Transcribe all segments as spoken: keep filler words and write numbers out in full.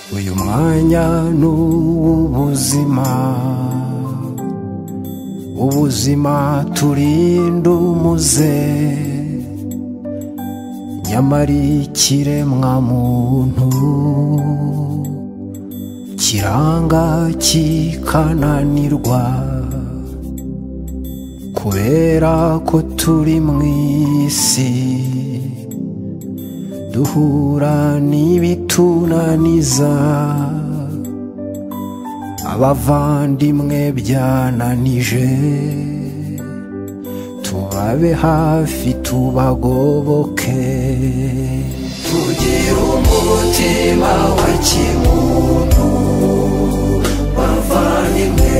uyu mwanya n'ubuzima ubuzima turinda umuze nyamara ikiremwa muntu kiranga kikananirwa kubera ko turi mu isi duhura n'ibitunaniza abavandimwe byananije tubabe hafi tubagoboke tugira umutima wa kimuntu bavandimwe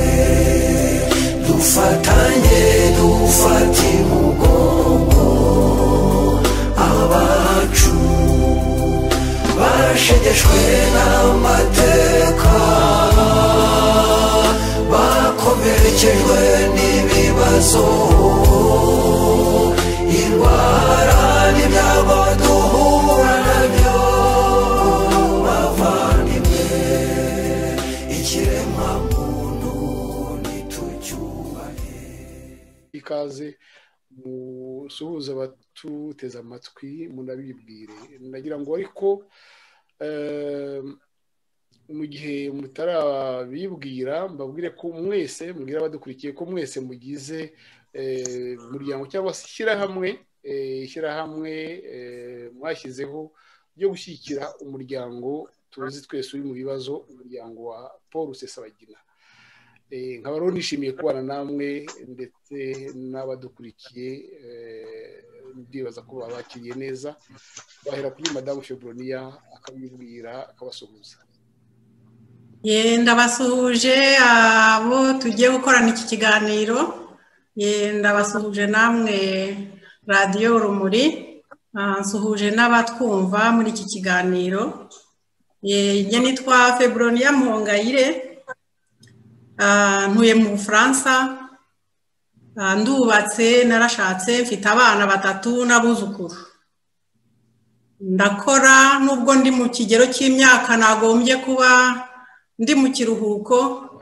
dufatanye dufate umugongo abacu bashegeshwe n'amateka bakomerekejwe n'ibibazo indwara n'ibyago duhura nabyo bavandimwe ikiremwa muntu nitucyubahe. Ikaze musuhuza abatuteze amatwi munabibwire ndagira ngo ariko mu gihe mutarabibwira mbabwire ko mwese mbwira abadukurikiye ko mwese mugize umuryango cyangwa se ishyirahamwe ishyirahamwe mwashyizeho ryo gushyigikira umuryango tuzi twese uri mu bibazo umuryango wa Paul Rusesabagina. nkaba rero nishimiye kubana namwe ndetse n'abadukurikiye ndibaza ko babakiriye neza bahera kuri Madame Febroniya akabibwira akabasuhuza. Ye ndabasuhuje abo tugiye gukorana iki kiganiro, ye ndabasuhuje namwe Radio Urumuri, nsuhuje n'abatwumva muri iki kiganiro. Ye nge nitwa Febroniya Muhongayire, ntuye mu Bufaransa, ndubatse narashatse mfite abana batatu n'abuzukuru. Ndakora nubwo ndi mu kigero cy'imyaka nagombye kuba ndi mu kiruhuko,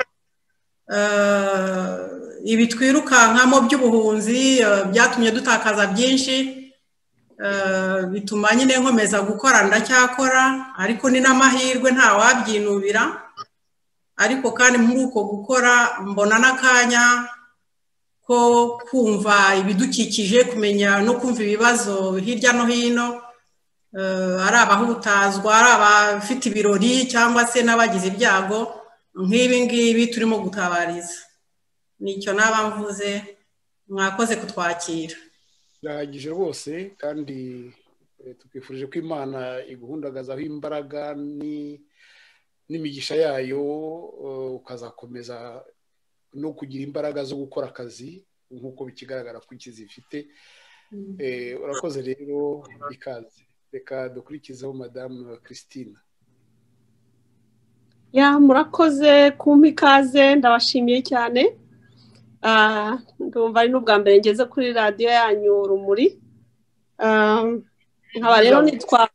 ibi twirukankamo by'ubuhunzi byatumye dutakaza byinshi, bituma nyine nkomeza gukora ndacyakora, ariko ni n'amahirwe nta wabyinubira. Ariko kandi muri uko gukora mbona n'akanya ko kumva ibidukikije, kumenya no kumva ibibazo hirya no hino, ari abahutazwa, ari abafite ibirori cyangwa se n'abagize ibyago nk'ibi ngibi turimo gutabariza. Nicyo naba mvuze, mwakoze kutwakira. Birahagije rwose kandi tukifurije ko Imana iguhundagazaho imbaraga ni n'imigisha yayo, ukazakomeza no kugira imbaraga zo gukora akazi nk'uko bikigaragara ko ikizifite. Urakoze rero, ikaze. Reka dukurikizeho Madame Christine. Ya murakoze kumpa ikaze, ndabashimiye cyane. Ndumva ari n'ubwa mbere ngeze kuri radio yanyu Urumuri. Nkaba rero nitwa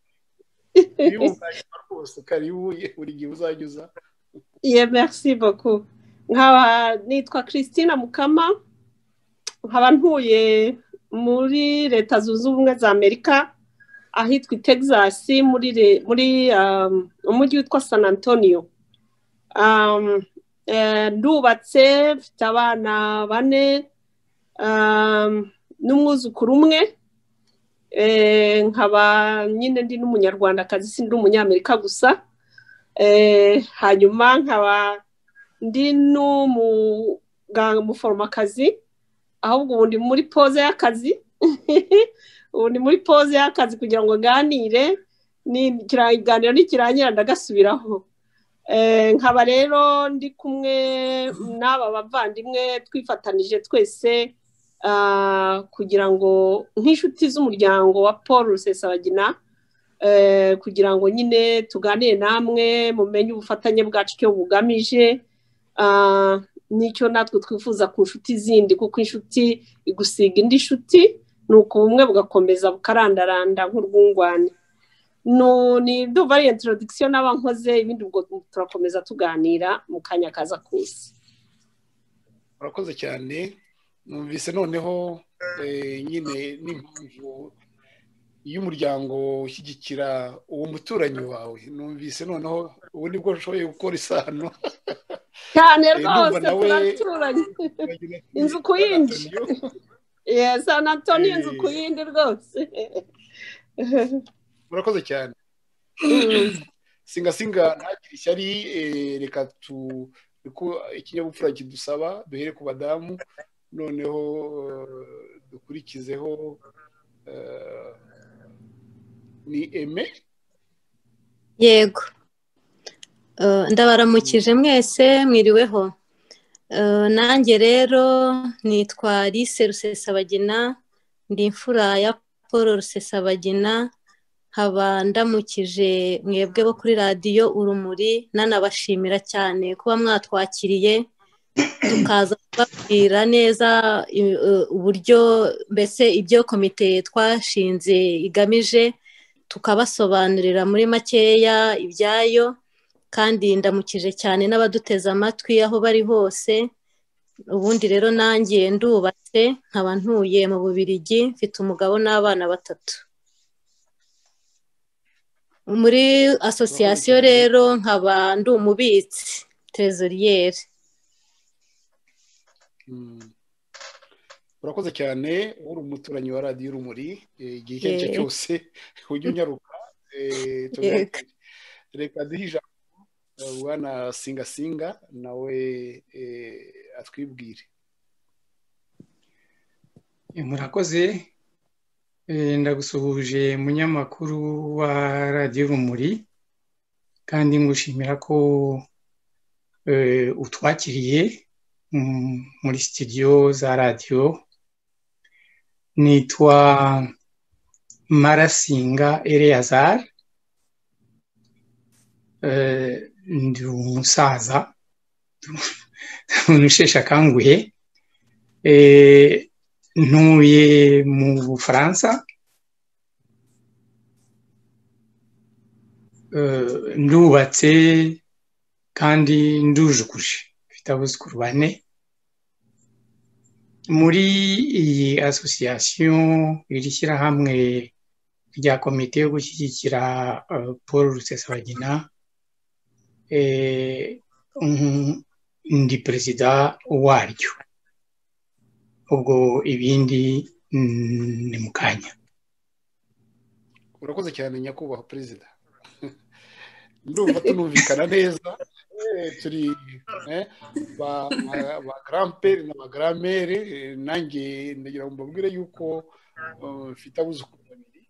karibu buri gihe uzajya. Ye merci beaucoup. Nkaba nitwa Christine Mukama, nkaba ntuye muri Leta Zunze Ubumwe za Amerika ahitwa Texas muri muri umujyi witwa San Antonio. Um ndubatse mfite abana bane n'umwuzukuru umwe. Eh nkaba nyine ndi n'umunyarwandakazi, sindi umunyamerika gusa. Eh hanyuma nkaba ndi n'umuganga muforomakazi, ahubwo ubundi muri pause y'akazi. Ubundi muri pause y'akazi kugira ngo nganire ni kiraganiro nikirangira ndagasubiraho. Eh nkaba rero ndi kumwe n'aba bavandimwe twifatanije twese Uh, kugira ngo nk'inshuti z'umuryango wa Paul Rusesabagina, uh, kugira ngo nyine tuganire namwe mumenye ubufatanye bwacu cyo bugamije, uh, nicyo natwe twifuza ku nshuti zindi, kuko inshuti igusiga indi nshuti nuko bumwe bugakomeza bukarandaranda nk'urwungwane. no ni ndumva ari introduction n'abankoze ibindi ubwo turakomeza tuganira mu kanya kaza kusi. Murakoze cyane. Numvise noneho nyine n'impamvu y'umuryango ushyigikira uwo muturanyi wawe. Numvise noneho ubu nibwo ushoboye gukora isano cyane rwose turaturanye inzu ku yindi. Yes, San Antonio inzu ku yindi rwose. Murakoze cyane. Singa singa ntagira ishyari, reka tu ikinyabupfura kidusaba duhere ku badamu noneho dukurikizeho ni Aime. Yego, ndabaramukije mwese, mwiriweho. Nanjye rero nitwa Alice Rusesabagina, ndi imfura ya Paul Rusesabagina, nkaba ndamukije mwebwe bo kuri radiyo Urumuri, nanabashimira cyane kuba mwatwakiriye tukaza kubabwira neza uburyo mbese ibyo komite twashinze igamije, tukabasobanurira muri makeya ibyayo, kandi ndamukije cyane n'abaduteze amatwi aho bari hose. Ubundi rero nanjye ndubatse, nkaba ntuye mu Bubiligi, mfite umugabo n'abana batatu. Muri association rero nkaba ndi umubitsi trésorier. Urakoze cyane, uri umuturanyi wa radiyo Urumuri, igihe icyo ari cyo cyose ujye unyaruka. Reka duhe ijambo bwana Singa Singa nawe atwibwire. Murakoze, ndagusuhuje munyamakuru wa radiyo Urumuri, kandi ngushimira ko utwakiriye muri studio za radiyo. Nitwa Marasinga Eleazar, ndi umusaza usheshe akanguhe, ntuye mu Bufaransa, ndubatse kandi ndujukuje, mfite abuzukuru bane. Muri iyi association, iri shyirahamwe rya komite yo gushyigikira Paul Rusesabagina, ndi perezida waryo. Ubwo ibindi ni mu kanya. Urakoze cyane nyakubahwa perezida. Ndumva tunumvikana neza, turi ba grand-père na ba grand-mère. Nanjye ndagira ngo mbabwire yuko mfite abuzukuru babiri.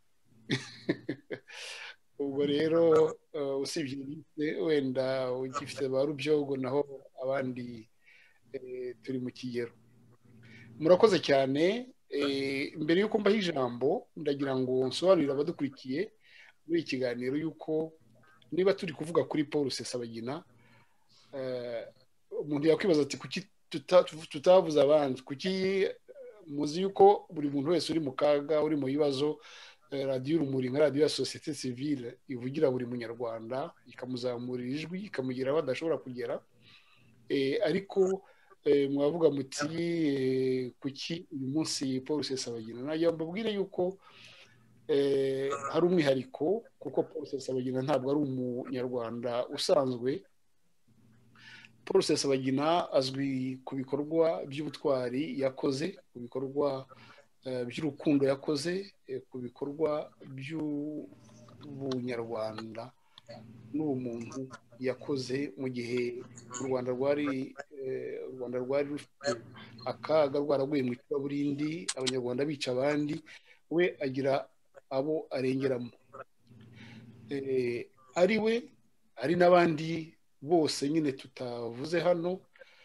Ubwo rero usibye wenda ugifite ba Rubyogo, naho abandi turi mu kigero. Murakoze cyane. Mbere y'uko mbaha ijambo, ndagira ngo nsobanurire abadukurikiye muri iki kiganiro yuko niba turi kuvuga kuri Paul Rusesabagina, umuntu yakwibaza ati kuki tutavuze abandi, kuki muzi yuko buri muntu wese uri mu kaga, uri mu bibazo, radiyo Urumuri nka radiyo ya sosiyete sivile ivugira buri munyarwanda, ikamuzamurira ijwi, ikamugira aho adashobora kugera. Ariko mwavuga muti kuki uyu munsi Paul Rusesabagina? Nagira mbabwire yuko hari umwihariko, kuko Paul Rusesabagina ntabwo ari umunyarwanda usanzwe. Paul Rusesabagina azwi ku bikorwa by'ubutwari yakoze, ku bikorwa by'urukundo yakoze, ku bikorwa by'ubunyarwanda n'ubumuntu yakoze mu gihe u Rwanda rwari u Rwanda rwari rufite akaga, rwaraguye mu icuraburindi, abanyarwanda bica abandi, we agira abo arengeramo. Ari we, ari n'abandi bose nyine tutavuze hano,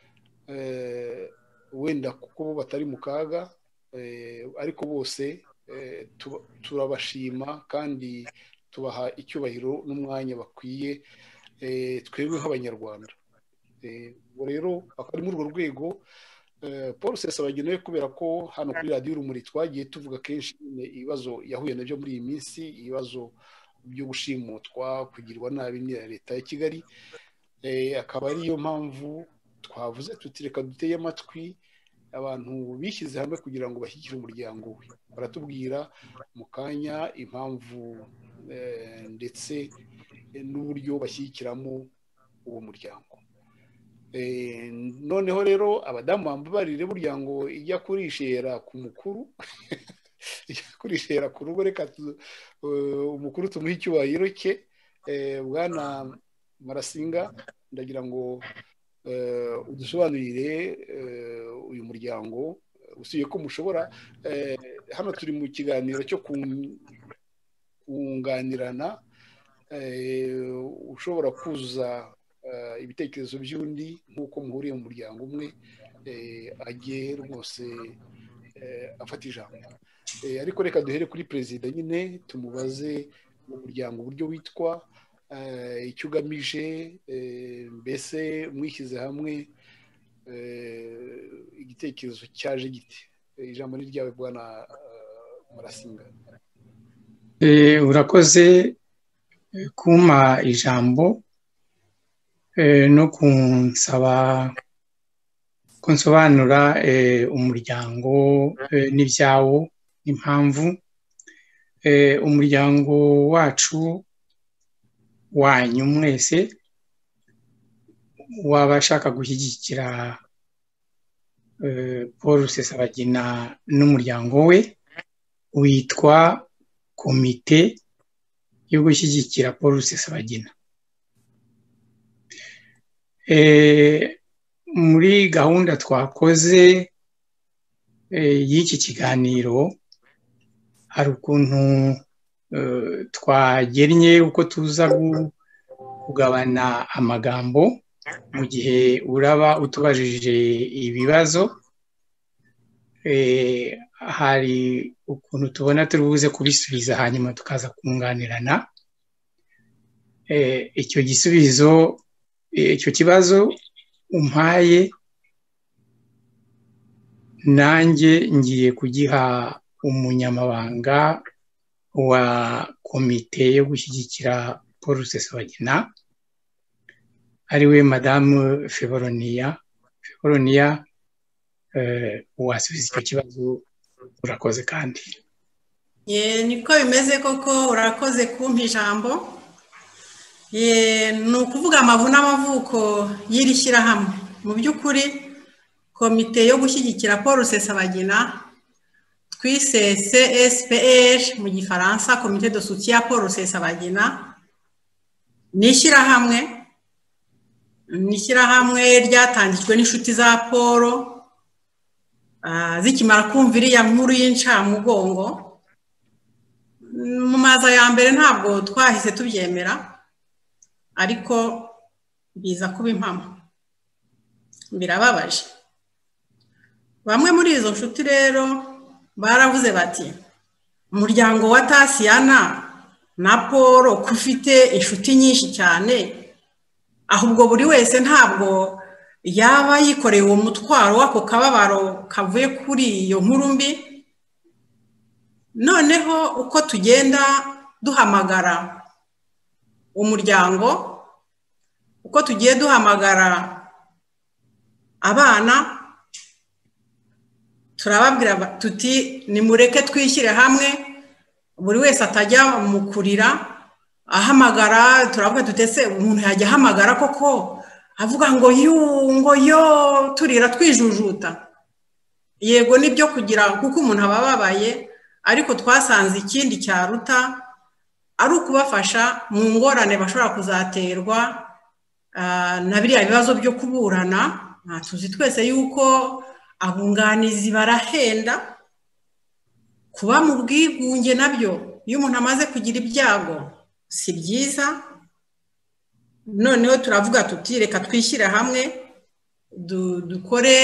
wenda kuko bo batari mu kaga, ariko bose turabashima kandi tubaha icyubahiro n'umwanya bakwiye twebwe nk'abanyarwanda. Ubwo rero akaba ari muri urwo rwego Paul Rusesabagina we, kubera ko hano kuri radiyo Urumuri twagiye tuvuga kenshi ibibazo yahuye nabyo muri iyi minsi, ibibazo byo gushimutwa kugirwa nabi na leta ya Kigali. Akaba ariyo mpamvu twavuze tuti reka duteye amatwi abantu bishyize hamwe kugira ngo bashyigikire umuryango we. Baratubwira mu kanya impamvu ndetse n'uburyo bashyigikiramo uwo muryango. Noneho rero abadamu bambabarire burya ngo ijya kurishera ku mukuru ijya kurishera ku rugo, reka umukuru tumuhe icyubahiro cye. Bwana Marasinga, ndagira ngo udusobanurire uyu muryango, usibye ko mushobora, hano turi mu kiganiro cyo kunganirana, ushobora kuzuza ibitekerezo by'undi nk'uko muhuriye mu muryango umwe, ajye rwose afata ijambo. Ariko reka duhere kuri perezida nyine tumubaze umuryango uburyo witwa, icyo ugamije, mbese mwishyize hamwe igitekerezo cyaje gite. Ijambo ni ryawe Bwana Marasinga. Urakoze kumpa ijambo no kunsaba kunsobanura umuryango n'ibyawo n'impamvu. Umuryango wacu wanyu mwese wabashaka gushyigikira Paul Rusesabagina n'umuryango we witwa komite yo gushyigikira Paul Rusesabagina. Muri gahunda twakoze y'iki kiganiro hari ukuntu twagennye uko tuza kugabana amagambo mu gihe uraba utubajije ibibazo. Hari ukuntu tubona turi buze kubisubiza hanyuma tukaza kunganirana. Icyo gisubizo icyo kibazo umpaye nanjye ngiye kugiha umunyamabanga wa komite yo gushyigikira Paul Rusesabagina, ariwe Madame Feboroniya. Feboroniya, wasubiza icyo kibazo. Urakoze kandi. Ye niko bimeze koko, urakoze kumpa ijambo. Ye ni ukuvuga amavu n'amavuko y'iri shyirahamwe. Mu by'ukuri komite yo gushyigikira Paul Rusesabagina twise C S P R mu gifaransa, Comité de soutien Paul Rusesabagina, ni ishyirahamwe ni ishyirahamwe ryatangijwe n'inshuti za Paul zikimara kumva iriya nkuru y'incamugongo. Mu maza ya mbere ntabwo twahise tubyemera, ariko biza kuba impamo, birababaje. Bamwe muri izo nshuti rero baravuze bati umuryango wa Tasiyana na Paul kufite inshuti nyinshi cyane, ahubwo buri wese ntabwo yaba yikoreye uwo mutwaro w'ako kababaro kavuye kuri iyo nkuru mbi. Noneho uko tugenda duhamagara umuryango, uko tugiye duhamagara abana, turababwira tuti nimureke twishyire hamwe, buri wese atajya mu kurira ahamagara. Turavuga tutese umuntu yajya ahamagara koko avuga ngo yu ngo yo turira twijujuta. Yego nibyo kugira kuko umuntu abababaye, ariko twasanze ikindi cyaruta ari ukubafasha mu ngorane bashobora kuzaterwa na biriya bibazo byo kuburana. Tuzi twese yuko abunganizi barahenda, kuba mu bwigunge nabyo iyo umuntu amaze kugira ibyago si byiza. Noneho turavuga tuti reka twishyire hamwe dukore,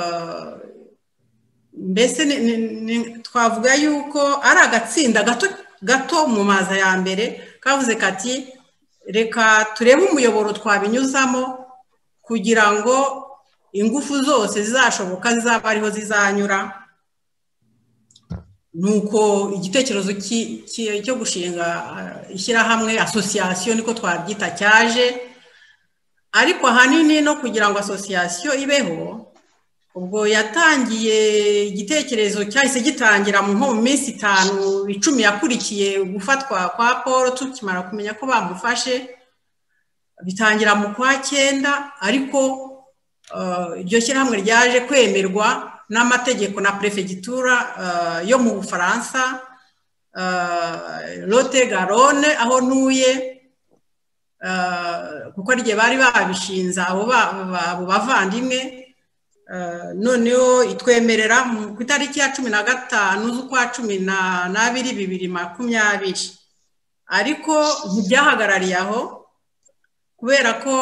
mbese twavuga yuko ari agatsinda gato gato mu maza ya mbere kavuze kati reka turebe umuyoboro twabinyuzamo kugira ngo ingufu zose zizashoboka zizaba ariho zizanyura. nuko igitekerezo cyo gushinga ishyirahamwe association niko twabyita cyaje, ariko ahanini no kugira ngo association ibeho ubwo yatangiye igitekerezo cyahise gitangira mu nko mu minsi itanu icumi yakurikiye gufatwa kwa Paul, tukimara kumenya ko bamufashe bitangira mu kwa cyenda, ariko iryo shyirahamwe ryaje kwemerwa n'amategeko na prefegitura yo mu Bufaransa, Lot Garonne aho ntuye, kuko rye bari babishinze abo bavandimwe. Noneho itwemerera ku itariki ya cumi na gatanu z'ukwa cumi n'abiri bibiri makumyabiri, ariko ntibyahagarariye aho kubera ko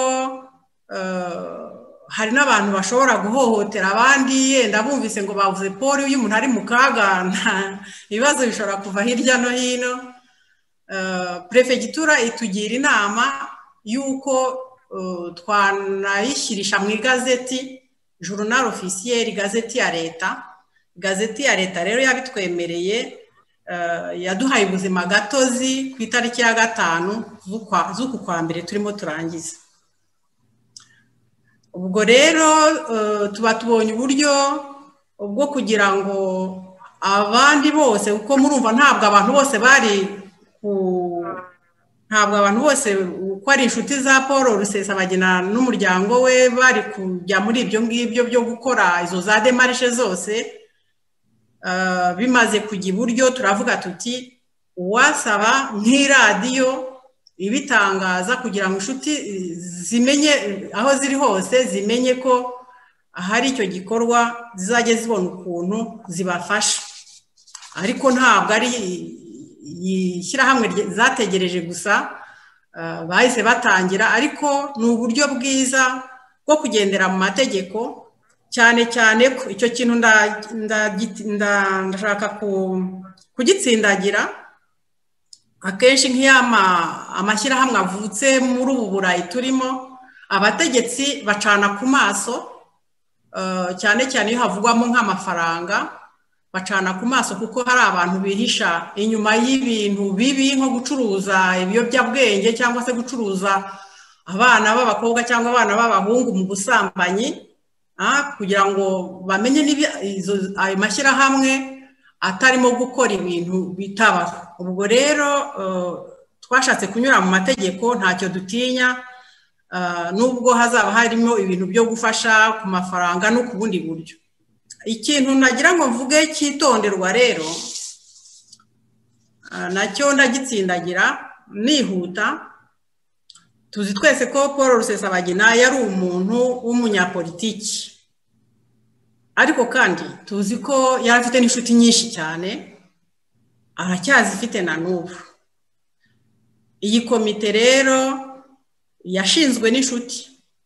hari n'abantu bashobora guhohotera abandi, yenda bumvise ngo bavuze Paul uyu umuntu ari mu kaga, ibibazo bishobora kuva hirya no hino. Prefegitura itugira inama y'uko twanayishyirisha mu igazeti Journal officiel, igazeti ya leta. Igazeti ya leta rero yabitwemereye, yaduhaye ubuzima gatozi ku itariki ya gatanu z'uku kwa mbere turimo turangiza. Ubwo rero tuba tubonye uburyo bwo kugira ngo abandi bose, kuko murumva ntabwo abantu bose bari ntabwo abantu bose uko ari inshuti za Paul Rusesabagina n'umuryango we bari kujya muri ibyo ngibyo byo gukora izo za demarishe zose. Bimaze kujya iburyo turavuga tuti uwasaba nk'iradiyo ibitangaza kugira ngo inshuti zimenye aho ziri hose, zimenye ko hari icyo gikorwa zizajye zibona ukuntu zibafasha. Ariko ntabwo ari ishyirahamwe zategereje gusa, bahise batangira, ariko ni uburyo bwiza bwo kugendera mu mategeko, cyane cyane icyo kintu ndashaka kugitsindagira. Akenshi nk'iyama amashyirahamwe avutse muri ubu Burayi turimo, abategetsi bacana ku maso, cyane cyane iyo havugwamo nk'amafaranga bacana ku maso, kuko hari abantu bihisha inyuma y'ibintu bibi nko gucuruza ibiyobyabwenge cyangwa se gucuruza abana b'abakobwa cyangwa abana b'abahungu mu busambanyi, kugira ngo bamenye ayo mashyirahamwe atarimo gukora ibintu bitabaho. Ubwo rero twashatse kunyura mu mategeko, ntacyo dutinya, nubwo hazaba harimo ibintu byo gufasha ku mafaranga no ku bundi buryo. Ikintu nagira ngo mvuge cyitonderwa rero, nacyo ndagitsindagira nihuta. Tuzi twese ko Paul Rusesabagina yari umuntu w'umunyapolitiki, ariko kandi tuzi ko yari afite n'inshuti nyinshi cyane, aracyazifite na n'ubu. Iyi komite rero yashinzwe n'inshuti,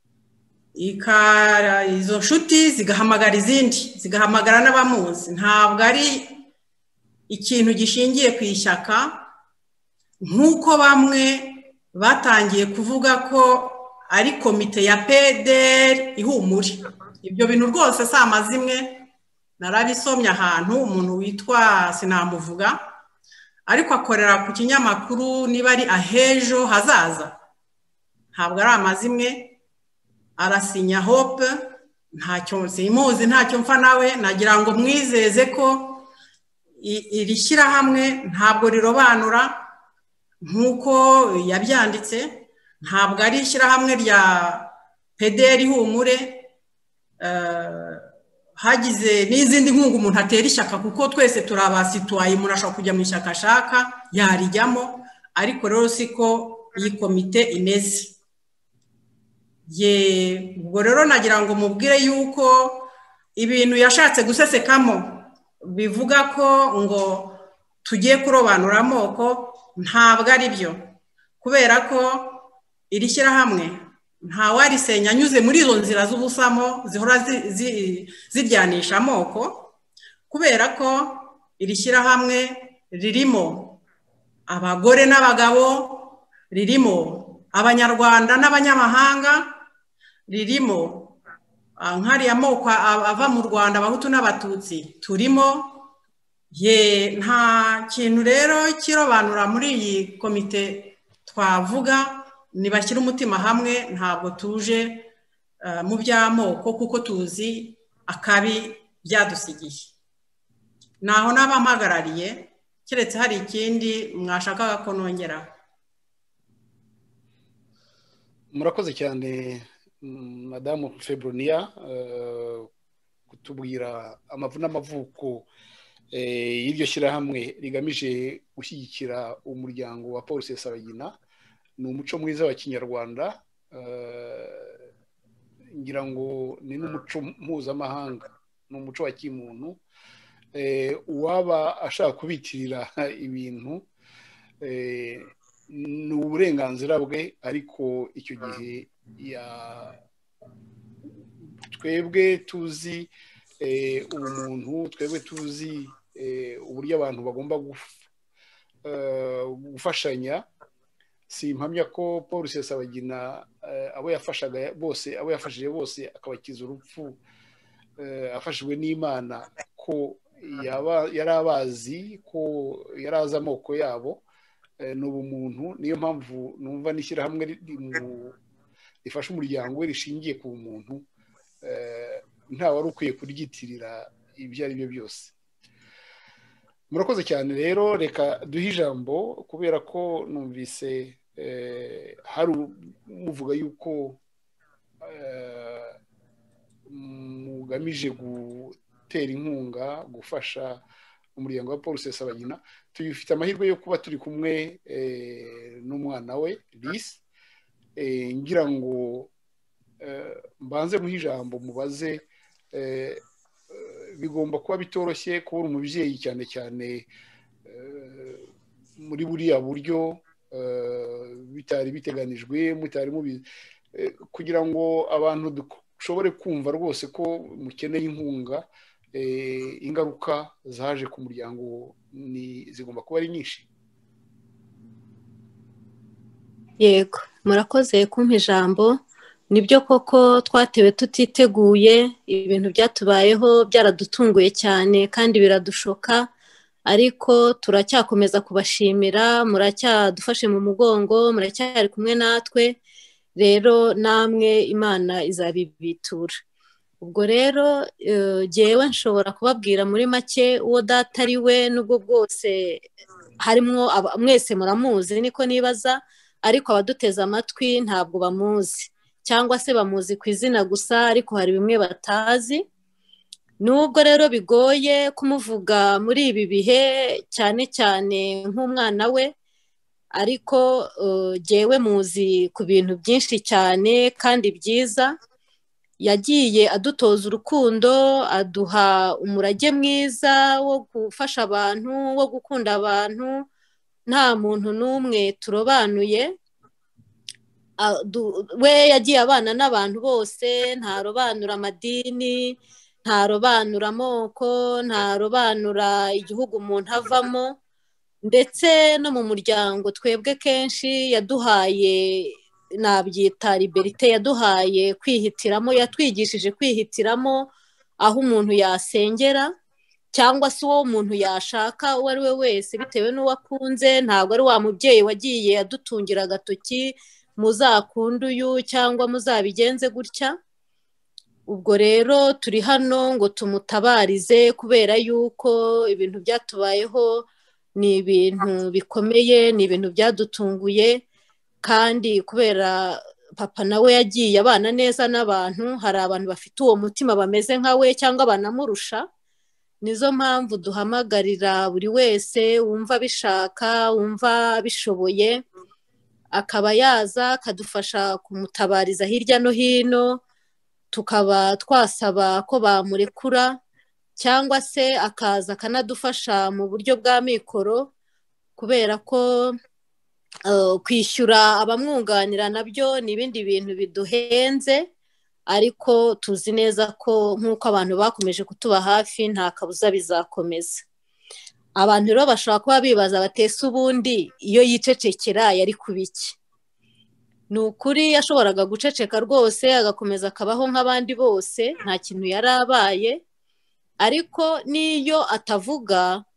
izo nshuti zigahamagara izindi, zigahamagara n'abamuzi. Ntabwo ari ikintu gishingiye ku ishyaka nk'uko bamwe batangiye kuvuga ko ari komite ya P D R ihumure. Ibyo bintu rwose si amazimwe, narabisomye ahantu, umuntu witwa sinamuvuga ariko akorera ku kinyamakuru niba ari Ahejo Hazaza, ntabwo ari amazimwe, arasinya Hope, ntacyo simuzi, ntacyo mfa nawe. Nagira ngo mwizeze ko iri shyirahamwe ntabwo rirobanura nk'uko yabyanditse, ntabwo ari ishyirahamwe rya P D R ihumure. Hagize n'izindi nkunga umuntu atera ishyaka, kuko twese turabasituwaye, umuntu ashobora kujya mu ishyaka ashaka yarijyamo, ariko rero siko iyi komite imeze. Ye ubwo rero nagira ngo mubwire yuko ibintu yashatse gusesekamo bivuga ko ngo tugiye kurobanura amoko, ntabwo ari byo, kubera ko iri shyirahamwe ntawarisenya anyuze muri izo nzira z'ubusamo zihora ziryanisha amoko, kubera ko iri shyirahamwe ririmo abagore n'abagabo, ririmo abanyarwanda n'abanyamahanga, ririmo nk'ariya moko ava mu Rwanda, abahutu n'abatutsi turimo, ye nta kintu rero kirobanura muri iyi komite twavuga nibashyira umutima hamwe ntabwo tuje mu by'amoko kuko tuzi akabi byadusigiye naho n'abampagarariye keretse hari ikindi mwashakaga ko nongeraho. murakoze cyane madamu Febronia kutubwira amavu n'amavuko y'iryo shyirahamwe rigamije gushyigikira umuryango wa Paul Rusesabagina. Ni umuco mwiza wa kinyarwanda, ngira ngo ni n'umuco mpuzamahanga, ni umuco wa kimuntu. Uwaba ashaka kubitirira ibintu ni uburenganzira bwe, ariko icyo gihe twebwe tuzi ubumuntu, twebwe tuzi uburyo abantu bagomba gufashanya. Si impamya ko Paul Rusesabagina abo yafashaga bose, abo yafashije bose akabakiza urupfu afashijwe n'Imana, ko yari abazi, ko yari azi amoko yabo. Ni ubumuntu, niyo mpamvu numva n'ishyirahamwe rifasha umuryango we rishingiye ku bumuntu, nta wari ukwiye kuryitirira ibyo ari byo byose. Murakoze cyane rero, reka duhe ijambo kubera ko numvise hari umuvuga yuko mugamije gutera inkunga gufasha umuryango wa Paul Rusesabagina. Tuyifite amahirwe yo kuba turi kumwe n'umwana we Lise, ngira ngo mbanze muhe ijambo mubaze. Bigomba kuba bitoroshye kubura umubyeyi cyane cyane muri buriya buryo, bitari biteganijwe, mutari mubizi, kugira ngo abantu dushobore kumva rwose ko mukeneye inkunga. Ingaruka zaje ku muryango ni zigomba kuba ari nyinshi. Yego, murakoze kumpa ijambo. Nibyo koko twatewe tutiteguye, ibintu byatubayeho byaradutunguye cyane kandi biradushoka, ariko turacyakomeza kubashimira, muracyadufashe mu mugongo, muracyari kumwe natwe, rero namwe Imana izabibitura. Ubwo rero jyewe nshobora kubabwira muri make uwo data ari we, nubwo bwose harimo mwese muramuzi niko nibaza, ariko abaduteze amatwi ntabwo bamuzi, cyangwa se bamuzi ku izina gusa, ariko hari bimwe batazi. Nubwo rero bigoye kumuvuga muri ibi bihe, cyane cyane nk'umwana we, ariko jyewe muzi ku bintu byinshi cyane kandi byiza. Yagiye adutoza urukundo, aduha umurage mwiza wo gufasha abantu, wo gukunda abantu, nta muntu n'umwe turobanuye. We yagiye abana n'abantu bose, ntarobanura amadini, ntarobanura amoko, ntarobanura igihugu umuntu avamo, ndetse no mu muryango twebwe kenshi yaduhaye, nabyita liberite, yaduhaye kwihitiramo, yatwigishije kwihitiramo aho umuntu yasengera, cyangwa se uwo umuntu yashaka uwo ari we wese bitewe n'uwo akunze. Ntabwo ari wa mubyeyi wagiye adutungira agatoki, muzakunde uyu cyangwa muzabigenze gutya. Ubwo rero turi hano ngo tumutabarize, kubera yuko ibintu byatubayeho ni ibintu bikomeye, ni ibintu byadutunguye, kandi kubera papa nawe yagiye abana neza n'abantu, hari abantu bafite uwo mutima bameze nka we cyangwa banamurusha. Nizo mpamvu duhamagarira buri wese wumva bishaka, wumva bishoboye, akaba yaza akadufasha kumutabariza hirya no hino, tukaba twasaba ko bamurekura, cyangwa se akaza akanadufasha mu buryo bwa mikoro, kubera ko kwishyura abamwunganira nabyo ni ibindi bintu biduhenze, ariko tuzi neza ko nk'uko abantu bakomeje kutuba hafi nta kabuza bizakomeza. Abantu rero bashobora kuba bibaza batese ubundi iyo yicecekera yari kuba iki? Ni ukuri yashoboraga guceceka rwose agakomeza akabaho nk'abandi bose, nta kintu yari abaye, ariko n'iyo atavuga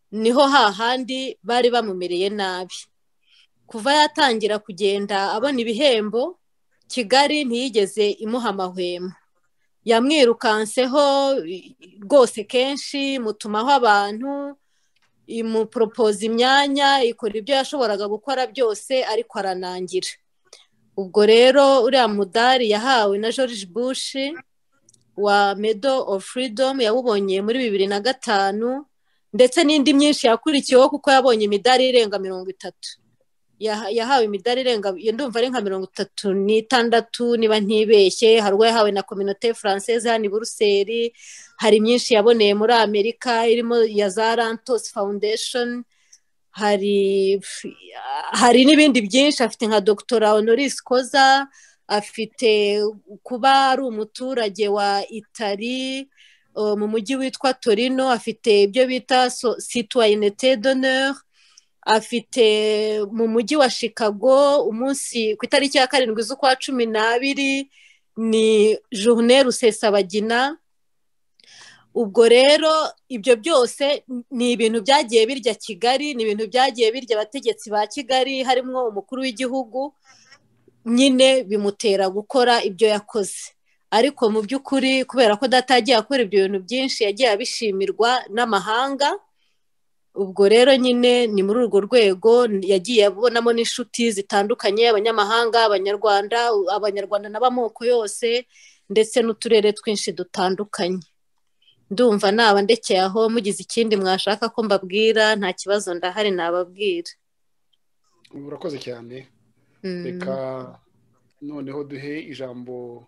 niho hahandi bari bamumereye nabi. Kuva yatangira kugenda abona ibihembo, Kigali ntiyigeze imuha amahwemo. Yamwirukanseho rwose kenshi, mutumaho abantu, imuporopoza imyanya, ikora ibyo yashoboraga gukora byose, ariko aranangira. Ubwo rero uriya mudari yahawe na George Bush wa Medal of Freedom yawubonye muri bibiri na gatanu, ndetse n'indi myinshi yakurikiyeho kuko yabonye imidari irenga mirongo itatu. Yahawe imidari irenga, ndumva ari nka mirongo itatu n'itandatu niba ntibeshye. Hari uwo yahawe na Communauté Française hano i Buruseli, hari myinshi yaboneye muri Amerika irimo ya za Rantos Foundation, hari hari n'ibindi byinshi. Afite nka Doctora Honoris Causa, afite kuba ari umuturage wa Italy mu mujyi witwa Torino, afite ibyo bita citoyenneté d'honneur, afite mu mujyi wa Chicago umunsi ku itariki ya karindwi z'ukwa cumi n'abiri ni journée Rusesabagina. Ubwo rero ibyo byose ni ibintu byagiye birya Kigali, ni ibintu byagiye birya abategetsi ba Kigali, harimo umukuru w'igihugu, nyine bimutera gukora ibyo yakoze. Ariko mu by'ukuri kubera ko datagiye akora ibyo bintu byinshi, yagiye abishimirwa n'amahanga. Ubwo rero nyine ni muri urwo rwego yagiye abonamo n'inshuti zitandukanye, abanyamahanga, abanyarwanda, abanyarwanda n'abamoko yose, ndetse n'uturere twinshi dutandukanye. Ndumva naba ndekeye aho, mugize ikindi mwashaka ko mbabwira nta kibazo ndahari nababwira. Urakoze cyane. Reka noneho duhe ijambo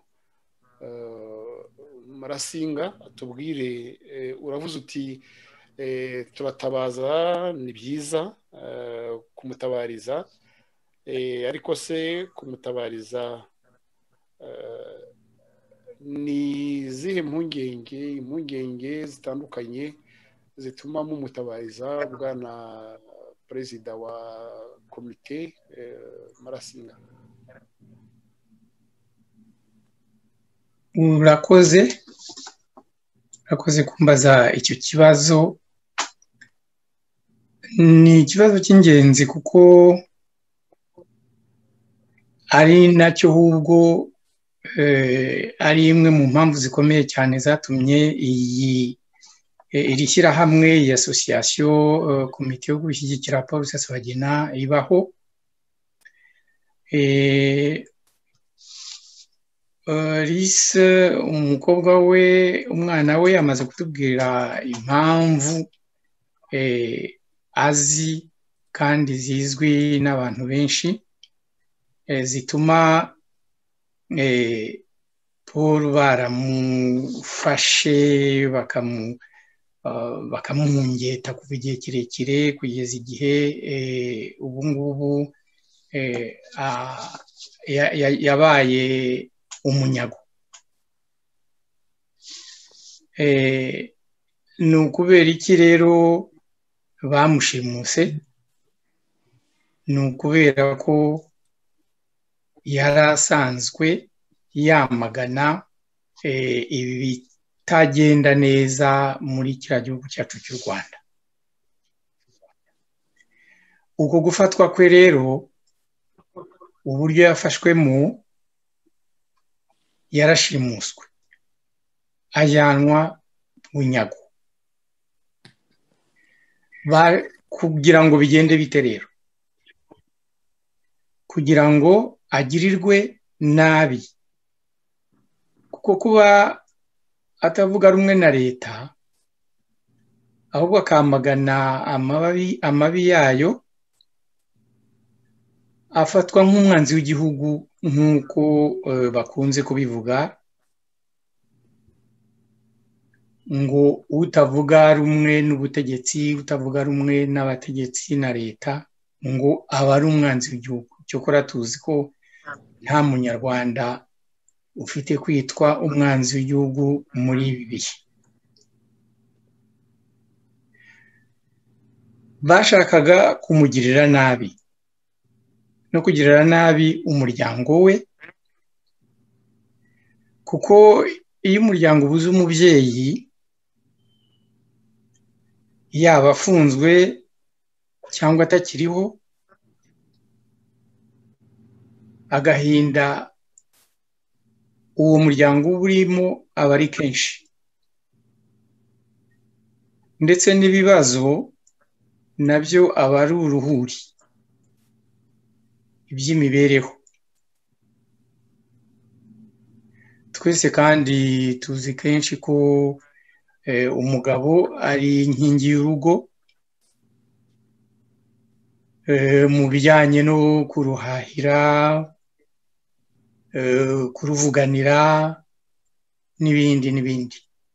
Marasinga atubwire. Uravuze uti turatabaza, ni byiza kumutabariza, ariko se kumutabariza ni zihe mpungenge impungenge zitandukanye zituma mumutabariza bwana perezida wa komite Marasinga? Urakoze urakoze kumbaza icyo kibazo. Ni ikibazo cy'ingenzi kuko ari nacyo ahubwo ari imwe mu mpamvu zikomeye cyane zatumye iyi iri shyirahamwe, iyi association komite yo gushyigikira Paul Rusesabagina ibaho. Lise umukobwa we, umwana we amaze kutubwira impamvu azi kandi zizwi n'abantu benshi zituma Paul baramufashe bakamwungeta kuva igihe kirekire kugeza igihe ubu ngubu yabaye umunyago. Ni ukubera iki rero bamushimuse? Ni ukubera ko yari asanzwe yamagana ibi bitagenda neza muri kiriya gihugu cyacu cy'u Rwanda. Uko gufatwa kwe rero, uburyo yafashwemo, yarashimuswe, ajyanwa bunyago. Kugira ngo bigende bite rero? Kugira ngo agirirwe nabi, kuko kuba atavuga rumwe na leta ahubwo akamagana amababi amabi yayo, afatwa nk'umwanzi w'igihugu nk'uko bakunze kubivuga, ngo utavuga rumwe n'ubutegetsi, utavuga rumwe n'abategetsi na leta, ngo aba ari umwanzi w'igihugu. Cyokora tuzi ko nta munyarwanda ufite kwitwa umwanzi w'igihugu muri ibi bihe. Bashakaga kumugirira nabi no kugirira nabi umuryango we, kuko iyo umuryango ubuze umubyeyi yaba afunzwe cyangwa atakiriho, agahinda uwo muryango urimo aba ari kenshi, ndetse n'ibibazo nabyo aba ari uruhuri iby'imibereho. Twese kandi tuzi kenshi ko umugabo ari inkingi y'urugo mu bijyanye no kuruhahira, kuruvuganira n'ibindi n'ibindi.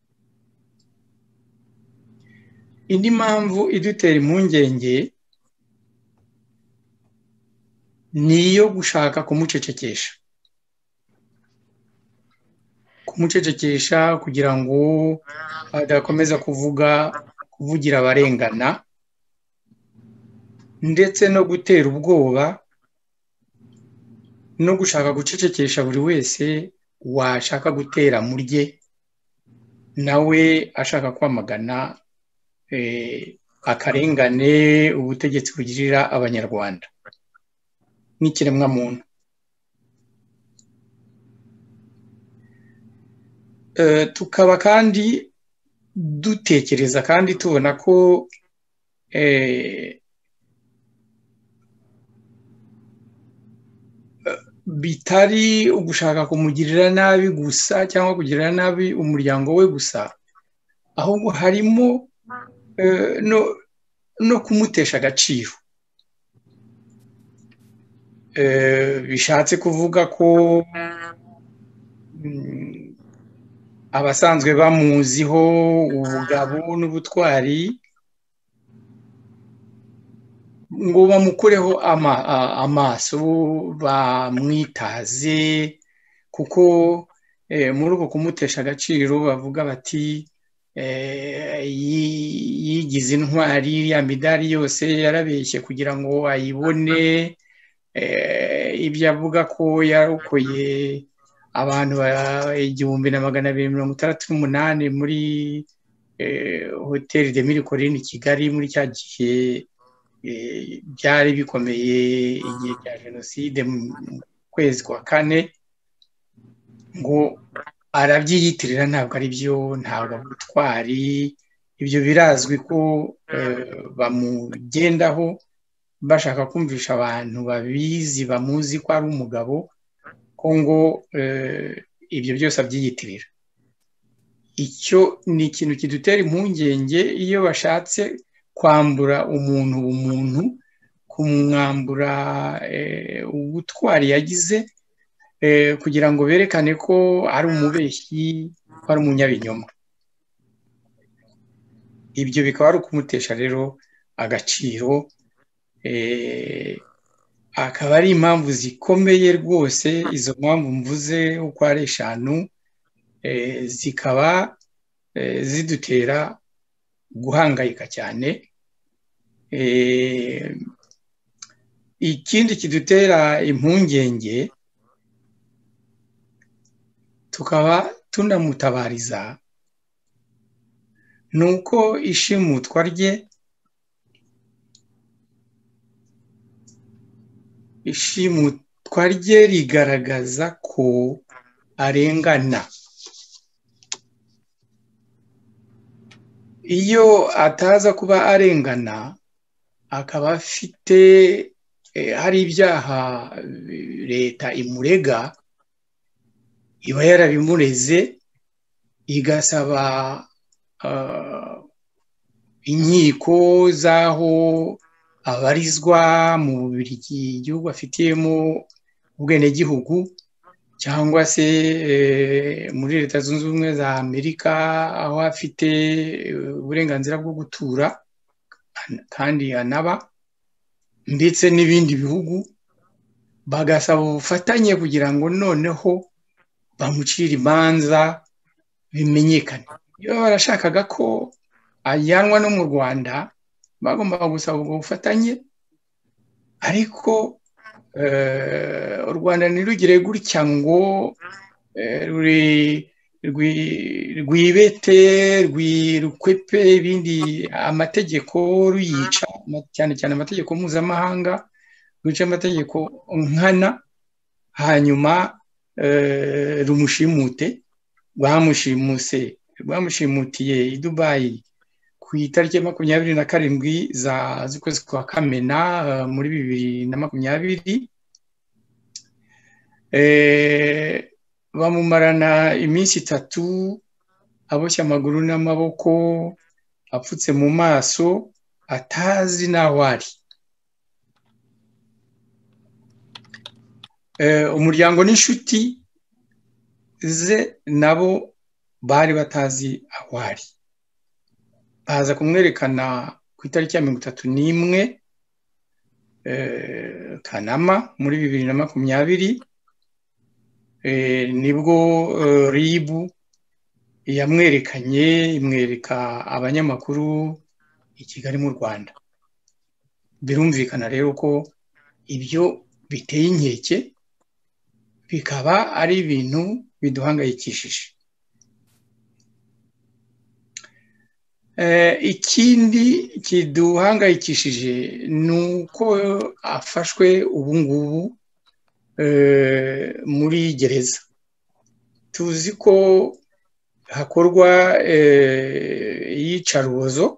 Indi mpamvu idutera impungenge ni iyo gushaka kumucecekesha kumucecekesha kugira ngo adakomeza kuvuga kuvugira abarengana, ndetse no gutera ubwoba no gushaka gucecekesha buri wese washaka gutera murye nawe ashaka kwamagana akarengane ubutegetsi bugirira abanyarwanda n'ikiremwa muntu. Tukaba kandi dutekereza kandi tubona ko bitari ugushaka kumugirira nabi gusa cyangwa kugirira nabi umuryango we gusa, ahubwo harimo no kumutesha agaciro. Bishatse kuvuga ko abasanzwe bamuziho ubugabo n'ubutwari ngo bamukureho amaso, bamwitaze, kuko muri uko kumutesha agaciro bavuga bati yigize intwari, ya midari yose yarabeshye kugira ngo ayibone, ibyo avuga ko yarokoye abantu igihumbi na magana abiri mirongo itandatu n'umunani muri hoteli de Mille Collines Kigali muri cya gihe byari bikomeye igihe cya jenoside mu kwezi kwa kane, ngo arabyiyitirira ntabwo ari byo, ntabwo ubutwari. Ibyo birazwi ko bamugendaho bashaka kumvisha abantu babizi bamuzi ko ari umugabo ko ngo ibyo byose abyiyitirira. Icyo ni ikintu kidutera impungenge iyo bashatse kwambura umuntu umuntu, kumwambura ubutwari yagize kugira ngo berekane ko ari umubeshyi, ko ari umunyabinyoma. Ibyo bikaba ari ukumutesha rero agaciro, akaba ari impamvu zikomeye rwose. Izo mpamvu mvuze uko ari eshanu zikaba zidutera guhangayika cyane. Ikindi kidutera impungenge tukaba tunamutabariza ni uko ishimutwa rye ishimutwa rye rigaragaza ko arengana. Iyo ataza kuba arengana, akaba afite hari ibyaha leta imurega, iba yarabimureze igasaba inkiko z'aho abarizwa mu Bubiligi, igihugu afitiyemo ubwenegihugu, cyangwa se muri Leta Zunze Ubumwe za Amerika aho afite uburenganzira bwo gutura kandi anaba, ndetse n'ibindi bihugu, bagasaba ubufatanye kugira ngo noneho bamucire imanza bimenyekane. Iyo barashakaga ko ajyanwa no mu Rwanda, bagombaga gusaba ubwo bufatanye, ariko u Rwanda ntirugire gutya ngo rwibete rwirukwepe ibindi amategeko ruyica cyane cyane amategeko mpuzamahanga ruca amategeko nkana hanyuma rumushimute bamushimuse bamushimutiye i Dubai ku itariki makumyabiri na karindwi za z'ukwezi kwa Kamena muri bibiri na makumyabiri bamumarana iminsi itatu aboshya amaguru n'amaboko apfutse mu maso atazi naho ari. Umuryango n'inshuti ze nabo bari batazi aho ari, baza kumwerekana ku itariki ya mirongo itatu n'imwe Kanama muri bibiri na makumyabiri. Nibwo ribu yamwerekanye imwereka abanyamakuru i Kigali mu Rwanda. Birumvikana rero ko ibyo biteye inkeke bikaba ari ibintu biduhangayikishije. Ikindi kiduhangayikishije ni uko afashwe ubu ngubu muri gereza. Tuzi ko hakorwa iyicarubozo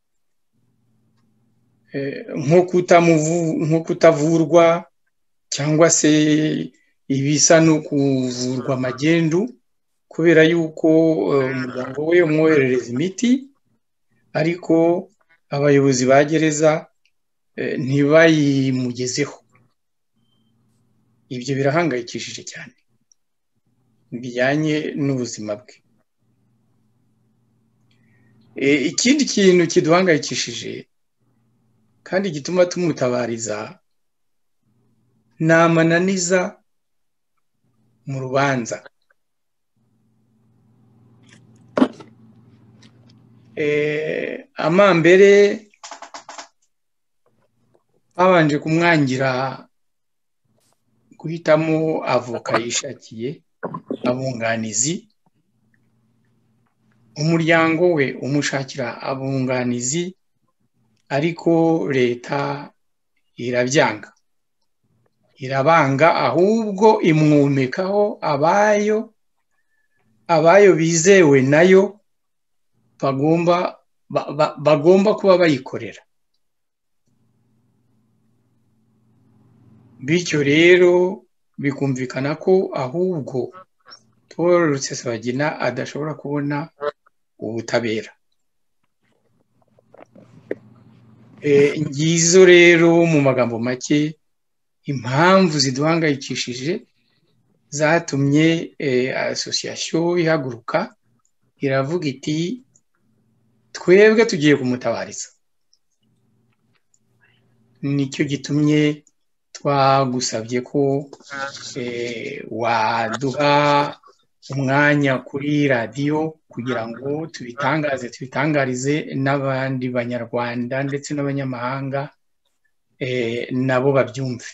nko kutavurwa cyangwa se ibisa no kuvurwa magendu kubera yuko umuryango we umwoherereza imiti ariko abayobozi ba gereza ntibayimugezeho. Ibyo birahangayikishije cyane bijyanye n'ubuzima bwe. Ikindi kintu kiduhangayikishije kandi gituma tumutabariza ni amananiza mu rubanza. Amambere babanje kumwangira guhitamo avoka yishakiye abunganizi, umuryango we umushakira abunganizi ariko leta irabyanga irabanga ahubwo imwumekaho abayo abayo bizewe nayo bagomba bagomba kuba bayikorera. Bityo rero bikumvikana ko ahubwo Paul Rusesabagina adashobora kubona ubutabera. Ngizo rero mu magambo make impamvu ziduhangayikishije zatumye association ihaguruka iravuga iti twebwe tugiye kumutabariza. Nicyo gitumye twagusabye ko waduha umwanya kuri radiyo kugira ngo tubitangaze tubitangarize n'abandi banyarwanda ndetse n'abanyamahanga nabo babyumve.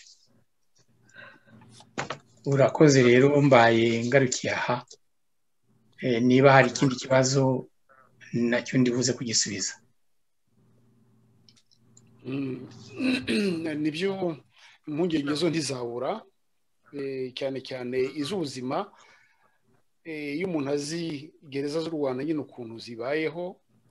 Urakoze rero mbaye ngarukiye aha, niba hari ikindi kibazo nacyo ndibuze kugisubiza. Nibyo impungenge zo ntizabura cyane cyane iz'ubuzima. Iyo umuntu azi gereza z'u Rwanda nyine ukuntu zibayeho,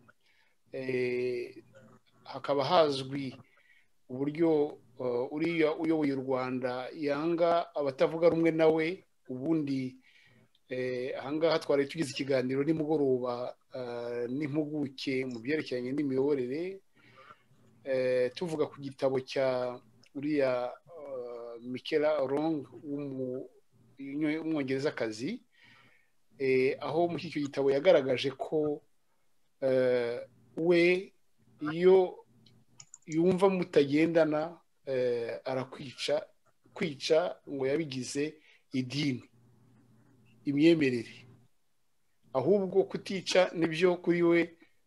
hakaba hazwi uburyo uriya uyoboye u Rwanda yanga abatavuga rumwe nawe. Ubundi ahangaha twari tugize ikiganiro nimugoroba n'impuguke mu byerekeranye n'imiyoborere tuvuga ku gitabo cya uriya Michaela Long w'umwongerezakazi, aho muri icyo gitabo yagaragaje ko we iyo yumva mutagendana arakwica kwica ngo yabigize idini, imyemerere. Ahubwo kutica nibyo kuri we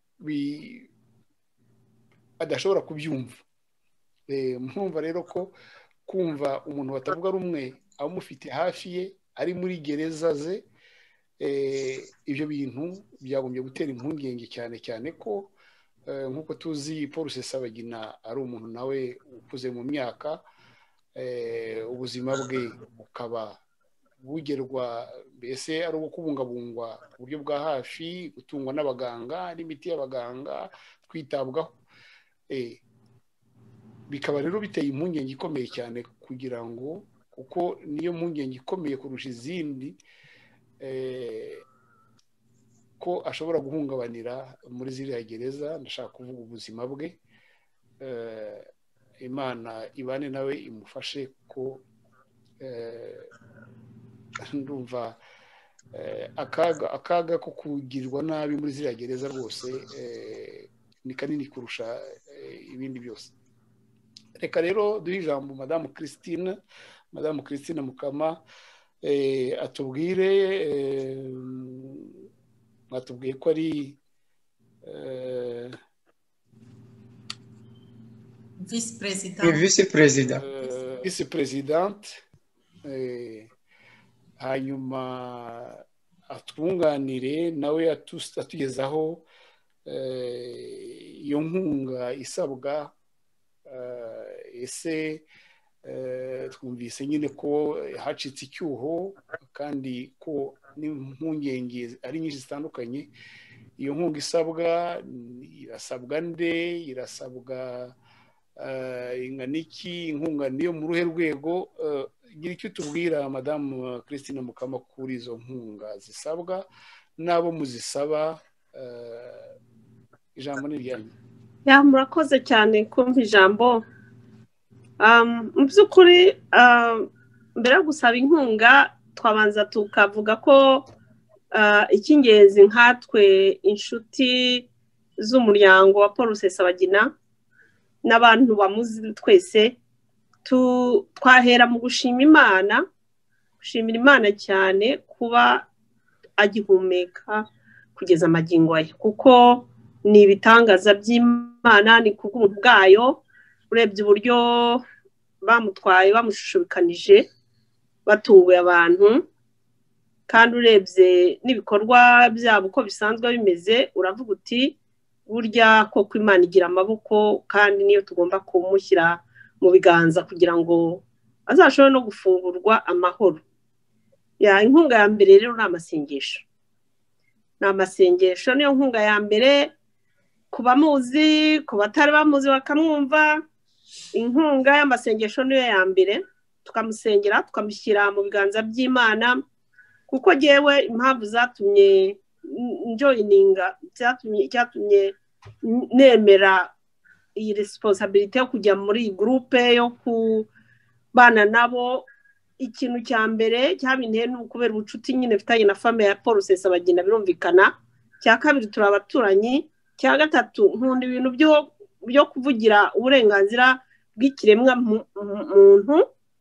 adashobora kubyumva. Mwumva rero ko kumva umuntu batavuga rumwe amufite hafi ye ari muri gereza ze ibyo bintu byagombye gutera impungenge cyane cyane ko nk'uko tuzi Paul Rusesabagina ari umuntu nawe ukuze mu myaka, ubuzima bwe bukaba bugerwa mbese ari ubu kubungabungwa ku buryo bwa hafi, gutungwa n'abaganga n'imiti y'abaganga, kwitabwaho. Bikaba rero biteye impungenge ikomeye cyane kugira ngo, kuko niyo mpungenge ikomeye kurusha izindi, ko ashobora guhungabanira muri ziriya gereza. Ndashaka kuvuga ubuzima bwe. Imana ibane nawe imufashe, ko ndumva akaga akaga ko kugirirwa nabi muri ziriya gereza rwose ni kanini kurusha ibindi byose. Reka rero duhe ijambo madamu Christine madamu Christine Mukama atubwire, mwatubwiye ko ari visi perezida visi perezida visi perezidante, hanyuma atwunganire nawe atugezaho iyo nkunga isabwa. Ese twumvise nyine ko hacitse icyuho kandi ko n'impungenge ari nyinshi zitandukanye. Iyo nkunga isabwa irasabwa nde? Irasabwa ingana iki? Inkunga niyo mu ruhe rwego? Gira icyo tubwira madamu Christine Mukama kuri izo nkunga zisabwa n'abo muzisaba. Ijambo ni ryanyu. Ya, murakoze cyane kumva ijambo. Mu by'ukuri mbere yo gusaba inkunga twabanza tukavuga ko icy'ingenzi nkatwe inshuti z'umuryango wa Paul Rusesabagina n'abantu bamuzi twese, twahera mu gushima Imana, gushimira Imana cyane kuba agihumeka kugeza amagingo aya, kuko ni ibitangaza by'Imana, ni kubw'ubuntu bwayo. Urebye uburyo bamutwaye bamushushubikanije batunguye abantu, kandi urebye n'ibikorwa byabo uko bisanzwe bimeze, uravuga uti burya koko Imana igira amaboko, kandi niyo tugomba kumushyira mu biganza kugira ngo azashobore no gufungurwa amahoro. Ya, inkunga ya mbere rero ni amasengesho. Ni amasengesho niyo nkunga ya mbere, ku bamuzi, ku batari bamuzi bakamwumva. Inkunga y'amasengesho niyo ya mbere, tukamusengera tukamushyira mu biganza by'Imana, kuko jewe impamvu zatumye njoyininga, cyatumye cyatumye nemera iyi responsibility yo kujya muri iyi groupe yo kubana nabo. Ikintu cya mbere cyabinteye ni ukubera ubucuti nyine mfitanye na famille ya Paul Rusesabagina, birumvikana. Cya kabiri turi abaturanyi. Cya gatatu nkunda ibintu byo byo kuvugira uburenganzira bw'ikiremwa muntu.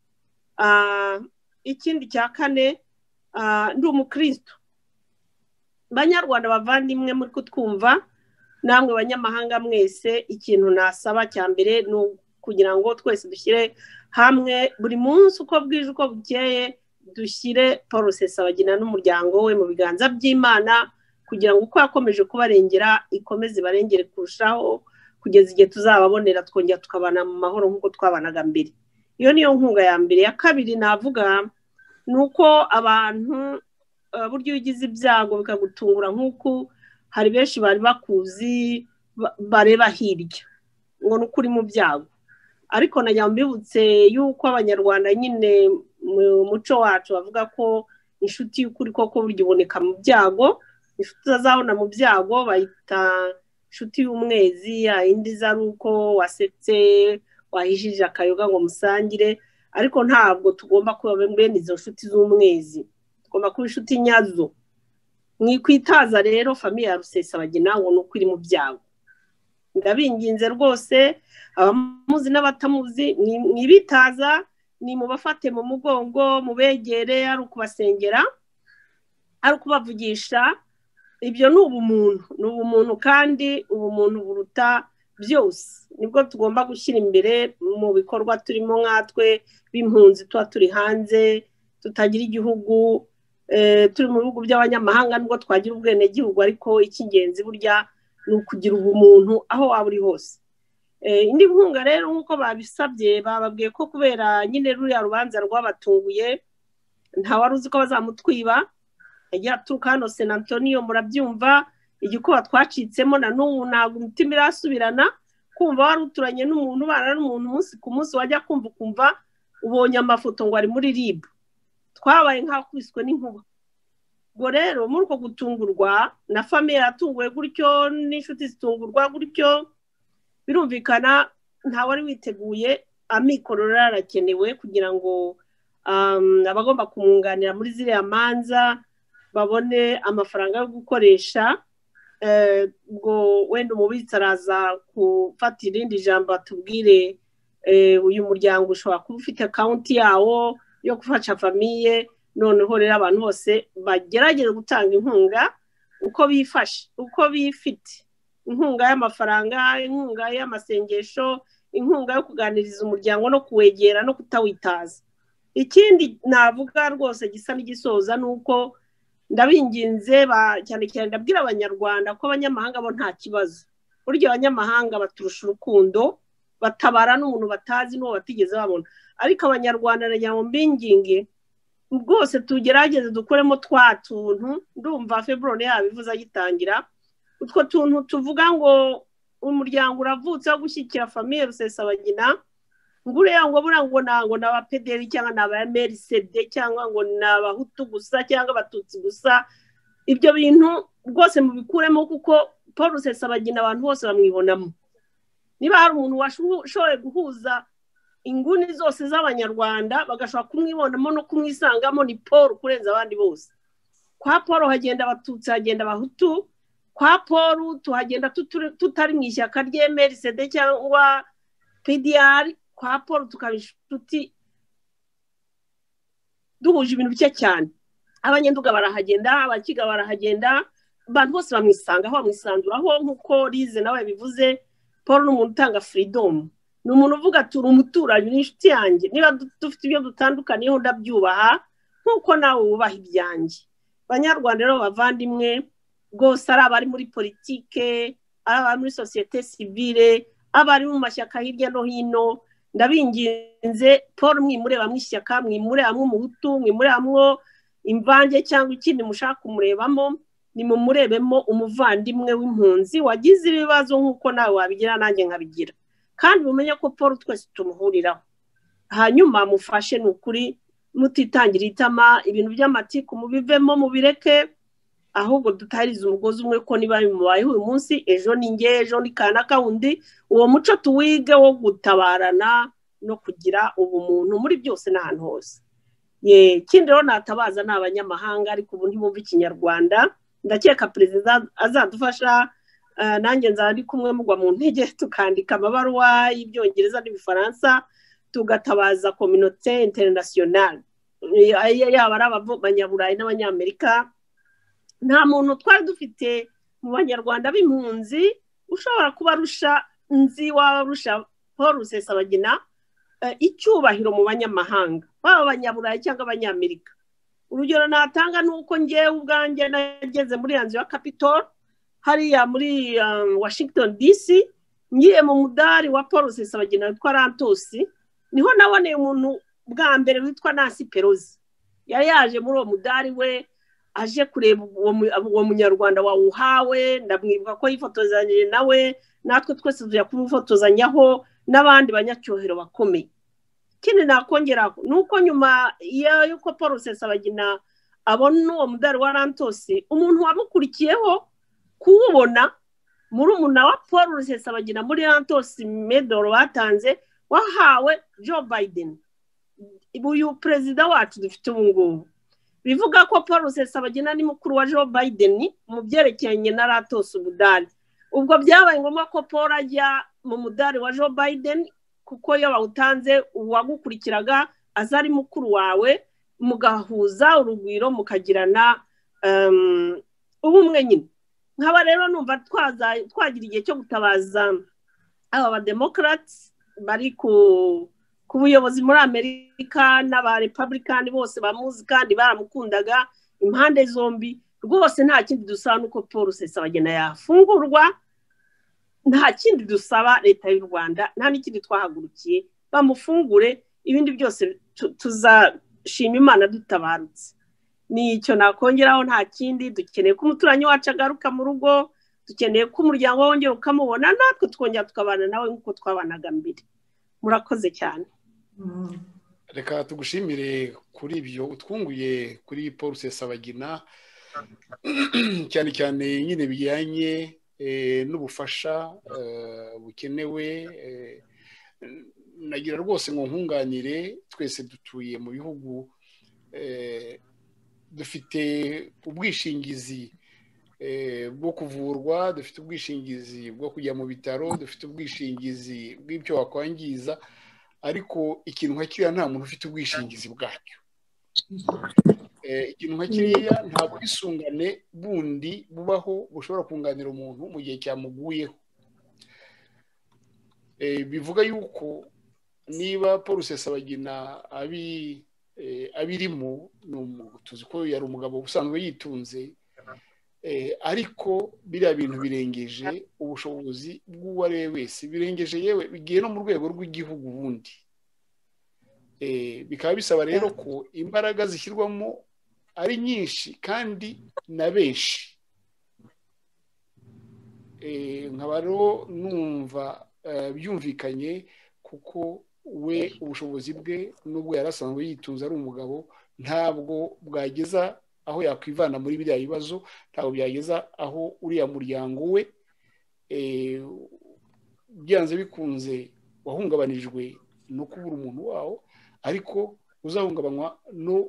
Ikindi cya kane, ndi umukristo. Banyarwanda bavandimwe muri kutwumva, namwe banyamahanga mwese, ikintu nasaba cya mbere ni kugira ngo twese dushyire hamwe buri munsi uko bwije uko bukeye, dushyire Paul Rusesabagina n'umuryango we mu biganza by'Imana, kugira ngo uko yakomeje kubarengera ikomeze barengere kurushaho, kugeza igihe tuzababonera twongera tukabana mu mahoro nk'uko twabanaga mbere. Iyo niyo nkunga ya mbere. Ya kabiri navuga ni uko abantu buryo ugize ibyago bikagutungura, nk'uko hari benshi bari bakuzi bareba hirya ngo nuko uri mu byago, ariko najya mbibutse yuko abanyarwanda nyine mu muco wacu bavuga ko inshuti y'ukuri koko burya iboneka mu byago. Inshuti uzazabona mu byago bayita inshuti y'umwezi, indi zari uko wasetse wahishije akayoga ngo musangire, ariko ntabwo tugomba kuba bene izo nshuti z'umwezi, tugomba kuba inshuti nyazo. Mwikwitaza rero famille ya Rusesabagina ngo nuko iri mu byago. Ndabinginze rwose abamuzi n'abatamuzi, mwibitaza, ni mubafate mu mugongo, mubegere, ari ukubasengera, ari ukubavugisha. Ibyo ni ubumuntu, ni ubumuntu, kandi ubumuntu buruta byose. Nibwo tugomba gushyira imbere mu bikorwa turimo nkatwe b'impunzi tuba turi hanze, tutagira igihugu. turi mu bihugu by'abanyamahanga nubwo twagira ubwenegihugu ariko icy'ingenzi burya ni ukugira ubumuntu aho waba uri hose. Indi nkunga rero nk'uko babisabye bababwiye ko kubera nyine ruriya rubanza rwabatunguye nta wari uzi ko bazamutwiba, yagiye aturuka hano San Antonio murabyumva, igikuba twacitsemo na n'ubu ntabwo umutima irasubirana, kumva wari uturanye n'umuntu ubana n'umuntu umunsi ku munsi wajya kumva ukumva ubonye amafoto ngo ari muri R I B, twabaye nk'akubiswe n'inkuba. Ubwo rero muri uko gutungurwa na famiye yatunguwe gutyo n'inshuti zitungurwa gutyo, birumvikana nta wari witeguye amikoro rarakenewe kugira ngo abagomba kumwunganira muri ziriya manza babone amafaranga yo gukoresha. Ubwo wenda umubitsi araza gufata irindi jambo atubwire uyu muryango ushobora kuba ufite akawunti yawo yo gufasha famiye, noneho rero abantu bose bagerageza gutanga inkunga uko bifashe uko bifite, inkunga y'amafaranga, inkunga y'amasengesho, inkunga yo kuganiriza umuryango no kuwegera no kutawitaza. Ikindi navuga rwose gisa n'igisoza nuko ndabinginze cyane cyane ndabwira abanyarwanda ko abanyamahanga bo nta kibazo, burya abanyamahanga baturusha urukundo, batabara n'umuntu batazi n'uwo batigeze babona, ariko abanyarwanda nagira ngo mbinginge rwose tugerageze dukoremo twa tuntu, ndumva February yabivuze agitangira, utwo tuntu tuvuga ngo umuryango uravutse wo gushyikira famiye Rusesabagina, nguriya ngo bura ngo nango n'abapederi cyangwa n'abamerisede cyangwa ngo n'abahutu gusa cyangwa abatutsi gusa, ibyo bintu rwose mubikuremo kuko Paul Rusesabagina abantu bose bamwibonamo. Niba hari umuntu washoboye guhuza inguni zose z'abanyarwanda bagashobora kumwibonamo no kumwisangamo ni Paul kurenza abandi bose. Kwa Paul hagenda abatutsi, hagenda abahutu, kwa Paul tuhagenda tutari mu ishyaka ry'emerisede cyangwa P D R, kwa Paul tukaba inshuti duhuje ibintu bike cyane. Abanyenduga barahagenda, abakiga barahagenda, abantu bose bamwisangaho bamwisanduraho nk'uko Lize nawe bivuze. Paul ni umuntu utanga freedom, ni umuntu uvuga turi umuturanyi n'inshuti yanjye, niba dufite ibyo dutandukaniyeho ndabyubaha nk'uko nawe wubaha ibyanjye. Banyarwanda rero bavandimwe rwose, ari abari muri politike, ari abari muri sosiyete sivile, abari mu mashyaka hirya no hino, ndabinginze Paul mwimureba mwishyaka, mwimureba mw'umuhutu, mwimureba mwo imvange cyangwa ikindi mushaka kumurebamo, ni mumurebemo umuvandimwe w'impunzi wagize ibibazo nk'uko nawe wabigira nanjye nkabigira, kandi mumenye ko Paul twese tumuhuriraho. Hanyuma mufashe n'ukuri mutitangira itama, ibintu by'amatiku mubivemo mubireke, ahubwo dutahiriza umugozi umwe ko niba bimubayeho uyu munsi ejo ni nge, ejo ni kanaka undi, uwo muco tuwige wo gutabarana no kugira ubumuntu muri byose n'ahantu hose. Ye kindi rero natabaza n'abanyamahanga ariko ubu ntibumva ikinyarwanda, ndakeka perezida azadufasha, nanjye nzaba ndi kumwe mugwa mu ntege tukandika amabaruwa y'ibyongereza n'ibifaransa tugatabaza communauté internationale, yaba ari abanyaburayi n'abanyamerika. Nta muntu twari dufite mu banyarwanda b'impunzi ushobora kuba rusha nzi waba rusha Paul Rusesabagina icyubahiro mu banyamahanga, baba abanyaburayi cyangwa abanyamerika. Urugero natanga nuko ngewe ubwanjye nageze muri yanzu ya Capitol hariya muri Washington D C, ngiye mu mudari wa Paul Rusesabagina witwa Rantos, niho naboneye umuntu bwa mbere witwa Nancy Pelosi, yari yaje muri uwo mudari we aje kureba uwo munyarwanda wawuhawe, ndamwibuka ko yifotozanyije nawe, natwe twese tujya kumufotozanyaho n'abandi banyacyohero bakomeye. Kindi nakongeraho nuko nyuma yuko Paul Rusesabagina abona uwo mudari wa Rantos, umuntu wamukurikiyeho kuwubona muri umuna wa Paul Rusesabagina muri Rantos medal batanze wahawe Joe Biden, uyu perezida wacu dufite ubu ngubu. Bivuga ko Paul Rusesabagina ni mukuru wa Joe Biden mu byerekeranye na Rantos umudari. Ubwo byabaye ngombwa ko Paul ajya mu mudari wa Joe Biden kuko iyo bawutanze uwagukurikiraga azari mukuru wawe, mugahuza urugwiro mukagirana um, ubumwe nyine. Nkaba rero numva twaza twagira igihe cyo gutabaza aba ba Democrats bari ku ku buyobozi muri Amerika n'aba Republican bose bamuzi kandi baramukundaga, impande zombi rwose nta kindi dusaba nuko Paul Rusesabagina yafungurwa, nta kindi dusaba leta y'u Rwanda, nta n'ikindi twahagurukiye, bamufungure, ibindi byose tuzashima Imana dutabarutse. Nicyo nakongeraho, nta kindi. Dukeneye ko umuturanyi wacu agaruka mu rugo, dukeneye ko umuryango wongera ukamubona, natwe tukongera tukabana nawe nk'uko twabanaga mbere. Murakoze cyane. Reka tugushimire kuri ibyo utwunguye kuri Paul Rusesabagina, cyane cyane nyine bijyanye n'ubufasha bukenewe. Nagira rwose ngo nkunganire, twese dutuye mu bihugu dufite ubwishingizi bwo kuvurwa, dufite ubwishingizi bwo kujya mu bitaro, dufite ubwishingizi bw'ibyo wakwangiza, ariko ikintu nka kiriya nta muntu ufite ubwishingizi bwacyo. Ikintu nka kiriya nta bwisungane bundi bubaho bushobora kunganira umuntu mu gihe cyamuguyeho. Bivuga yuko niba Paul Rusesabagina abirimo, tuzi ko yari umugabo usanzwe yitunze, ariko biriya bintu birengeje ubushobozi bw'uwo ari we wese, birengeje yewe bigiye no mu rwego rw'igihugu ubundi. Bikaba bisaba rero ko imbaraga zishyirwamo ari nyinshi kandi na benshi. Nkaba rero numva byumvikanye, kuko we ubushobozi bwe nubwo yari asanzwe yitunze ari umugabo, ntabwo bwageza aho yakwivana muri biriya bibazo, ntabwo byageza aho uriya muryango we byanze bikunze wahungabanijwe no kubura umuntu wawo, ariko uzahungabanywa no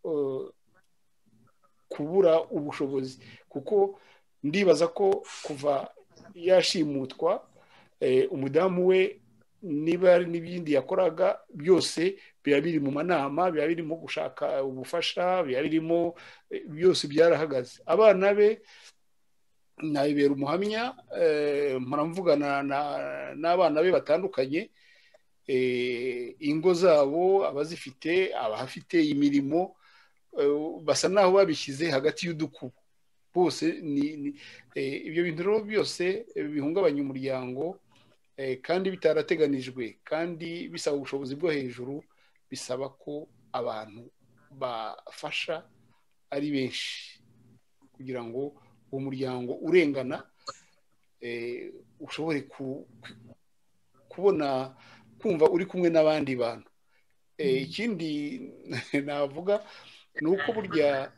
kubura ubushobozi. Kuko ndibaza ko kuva yashimutwa, umudamu we niba hari n'ibindi yakoraga byose biba biri mu manama, biba birimo gushaka ubufasha, biba birimo byose byarahagaze. Abana be nabibera umuhamya, muramvugana n'abana be batandukanye, ingo zabo abazifite, abafite imirimo, basa naho babishyize hagati y'udukubo bose. Ibyo bintu rero byose bihungabanya umuryango, kandi bitarateganijwe, kandi bisaba ubushobozi bwo hejuru. Bisaba ko abantu bafasha ari benshi kugira ngo uwo muryango urengana ushobore kubona, kumva uri kumwe n'abandi bantu. Ikindi navuga ni uko burya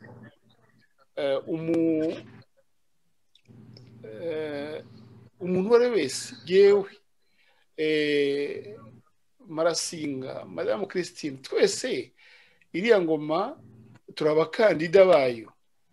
umuntu uwo ari we wese, yewe Marasinga, Madamu Christine, twese iriya ngoma turi abakandida bayo.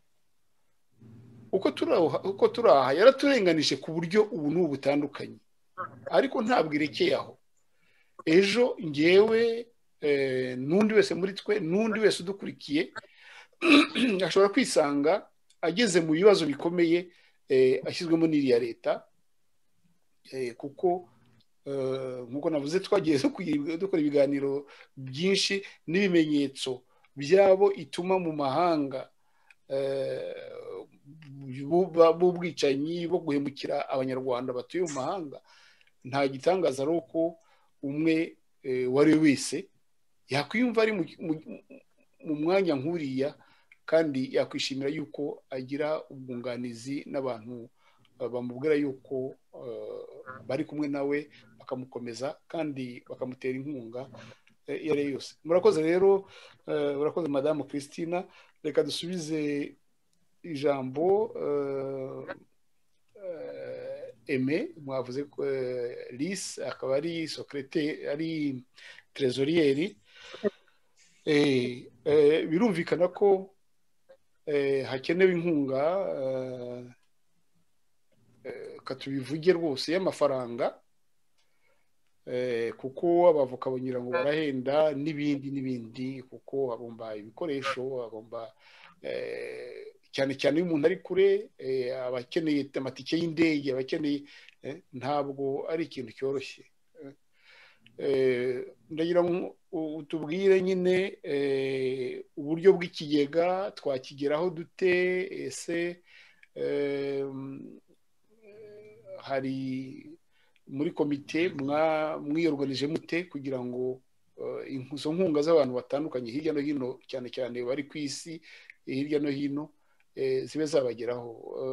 Uko turi aha yaraturenganije ku buryo ubu n'ubu butandukanye, ariko ntabwo irekeye aho. Ejo ngewe n'undi wese muri twe, n'undi wese udukurikiye, ashobora kwisanga ageze mu bibazo bikomeye ashyizwemo n'iriya leta, kuko nk'uko navuze twagiye dukora ibiganiro byinshi n'ibimenyetso byabo ituma mu mahanga b'ubwicanyi bwo guhemukira abanyarwanda batuye mu mahanga. Nta gitangaza ari uko umwe uwo ari we wese yakwiyumva ari mu mwanya nk'uriya, kandi yakwishimira yuko agira ubwunganizi n'abantu bamubwira yuko bari kumwe nawe, bakamukomeza kandi bakamutera inkunga iyo ari yo yose. Murakoze rero, murakoze Madamu Christina. Reka dusubize ijambo Aime, mwavuze ko Lise akaba ari secrétaire, ari trésorier. Birumvikana ko hakenewe inkunga, katubivuge rwose, y'amafaranga, kuko abavoka banyura ngo barahenda n'ibindi n'ibindi, kuko agomba ibikoresho, agomba cyane cyane iyo umuntu ari kure, abakeneye amatike y'indege, abakeneye, ntabwo ari ikintu cyoroshye. ndagira ngo utubwire nyine uburyo bw'ikigega twakigeraho dute, ese hari muri komite mwiyorganije mute kugira ngo izo nkunga z'abantu batandukanye hirya no hino cyane cyane bari ku isi hirya no hino zibe zabageraho?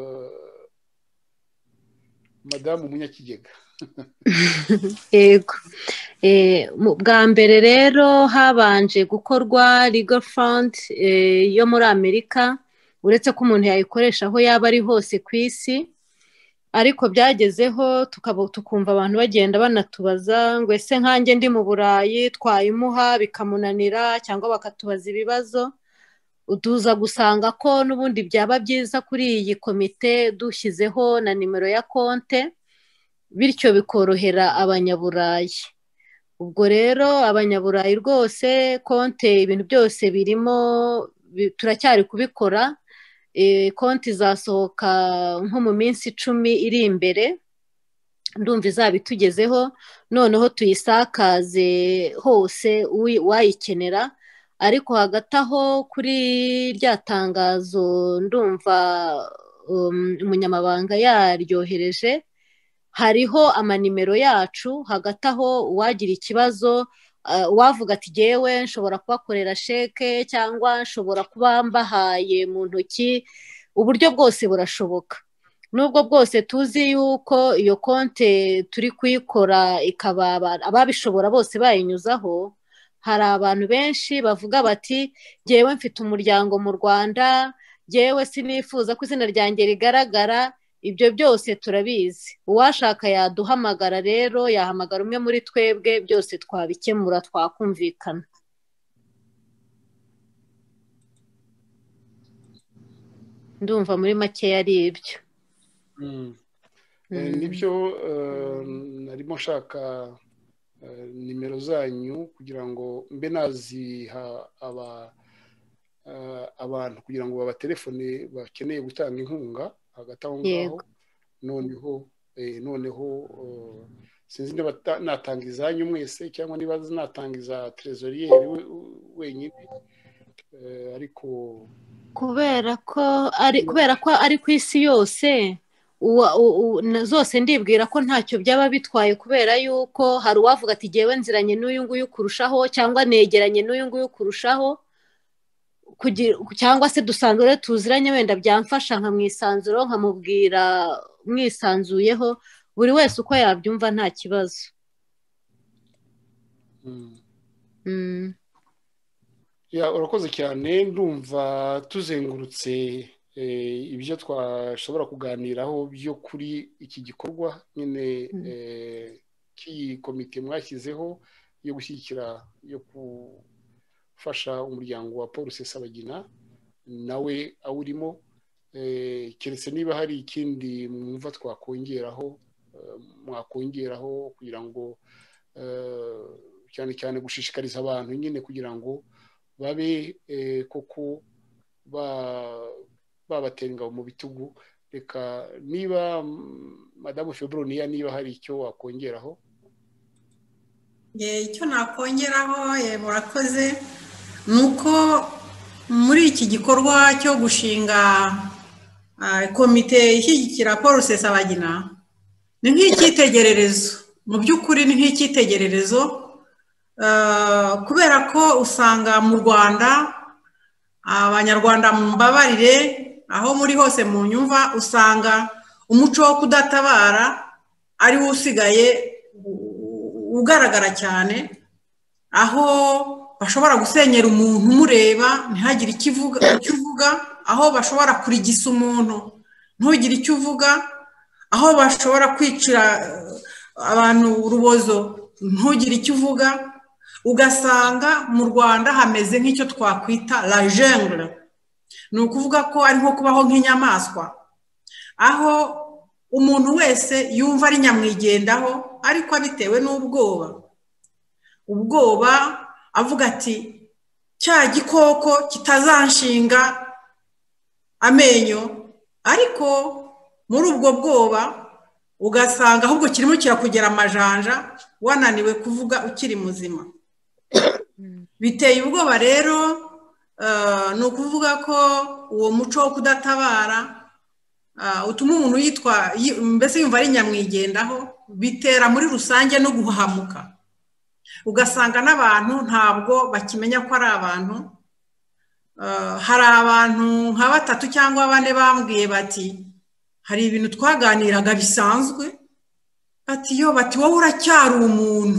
Madamu Munyakigega. Yego, bwa mbere rero habanje gukorwa legal fund yo muri Amerika, uretse ko umuntu yayikoresha aho yaba ari hose ku isi, ariko byagezeho tukumva abantu bagenda banatubaza ngo ese nkanjye ndi mu Burayi twayimuha bikamunanira cyangwa bakatubaza ibibazo. Utuza gusanga ko n'ubundi byaba byiza kuri iyi komite dushyizeho na nimero ya konte, bityo bikorohera abanyaburayi. Ubwo rero abanyaburayi rwose konte ibintu byose birimo, turacyari kubikora. Konti izasohoka nko mu minsi icumi iri imbere, ndumva izaba itugezeho, noneho tuyisakaze hose wayikenera. Ariko hagati aho kuri rya tangazo ndumva umunyamabanga yaryohereje, hariho amanimero yacu. Hagati aho uwagira ikibazo, wavuga ati jyewe nshobora kubakorera sheke cyangwa nshobora kuba mbahaye mu ntoki, uburyo bwose burashoboka. Nubwo bwose tuzi yuko iyo konte turi kuyikora ikaba ababishobora bose bayinyuzaho, hari abantu benshi bavuga bati jyewe mfite umuryango mu Rwanda, jyewe sinifuza ko izina ryanjye rigaragara. Ibyo byose turabizi. Uwashaka yaduhamagara rero, yahamagara umwe muri twebwe, byose twabikemura, twakumvikana. Ndumva muri make yari ibyo. Nibyo narimo nshaka nimero zanyu kugira ngo mbe naziha abantu kugira ngo babatelefone bakeneye gutanga inkunga. Hagati aho ngaho noneho noneho sinzi niba natanga izanyu mwese cyangwa niba natanga iza trezoriyeri wenyine, ariko kubera ko ari kubera ko ari ku isi yose zose ndibwira ko ntacyo byaba bitwaye, kubera yuko hari uwavuga ati jyewe nziranye n'uyu nguyu kurushaho cyangwa negeranye n'uyu nguyu kurushaho, cyangwa se dusanzwe rero tuziranye, wenda byamfasha nkamwisanzuro nkamubwira mwisanzuyeho, buri wese uko yabyumva nta kibazo. Urakoze cyane. Ndumva tuzengurutse ibyo twashobora kuganiraho byo kuri iki gikorwa nyine cy'iyi komite mwashyizeho yo gushyigikira, yo gufasha umuryango wa Paul Rusesabagina nawe awurimo. Keretse niba hari ikindi mwumva twakongeraho mwakongeraho kugira ngo cyane cyane gushishikariza abantu nyine kugira ngo babe koko babatera ingabo mu bitugu. Reka niba Madamu Febroniya niba hari icyo wakongeraho. Icyo nakongeraho murakoze ni uko muri iki gikorwa cyo gushinga komite ishyigikira Paul Rusesabagina ni nk'icyitegererezo, mu by'ukuri ni nk'icyitegererezo, kubera ko usanga mu Rwanda, abanyarwanda mumbabarire aho muri hose mu nyumva, usanga umuco wo kudatabara ari wo usigaye ugaragara cyane, aho bashobora gusenyera umuntu umureba ntihagire icyo uvuga, aho bashobora kurigisa umuntu ntugire icyo uvuga, aho bashobora kwicira abantu urubozo ntugire icyo uvuga. Ugasanga mu Rwanda hameze nk'icyo twakwita la jungle, ni ukuvuga ko ari nko kubaho nk'inyamaswa, aho umuntu wese yumva ari nyamwigendaho, ariko abitewe n'ubwoba ubwoba avuga ati cya gikoko kitazanshinga amenyo. Ariko muri ubwo bwoba ugasanga ahubwo kirimo kirakugera amajanja wananiwe kuvuga ukiri muzima. Biteye ubwoba rero, ni ukuvuga ko uwo muco wo kudatabara utuma umuntu yitwa mbese yumva ari nyamwigendaho, bitera muri rusange no guhahamuka, ugasanga n'abantu ntabwo bakimenya ko ari abantu. Hari abantu nka batatu cyangwa bane bambwiye bati hari ibintu twaganiraga bisanzwe, ati yo bati wowe uracyari umuntu.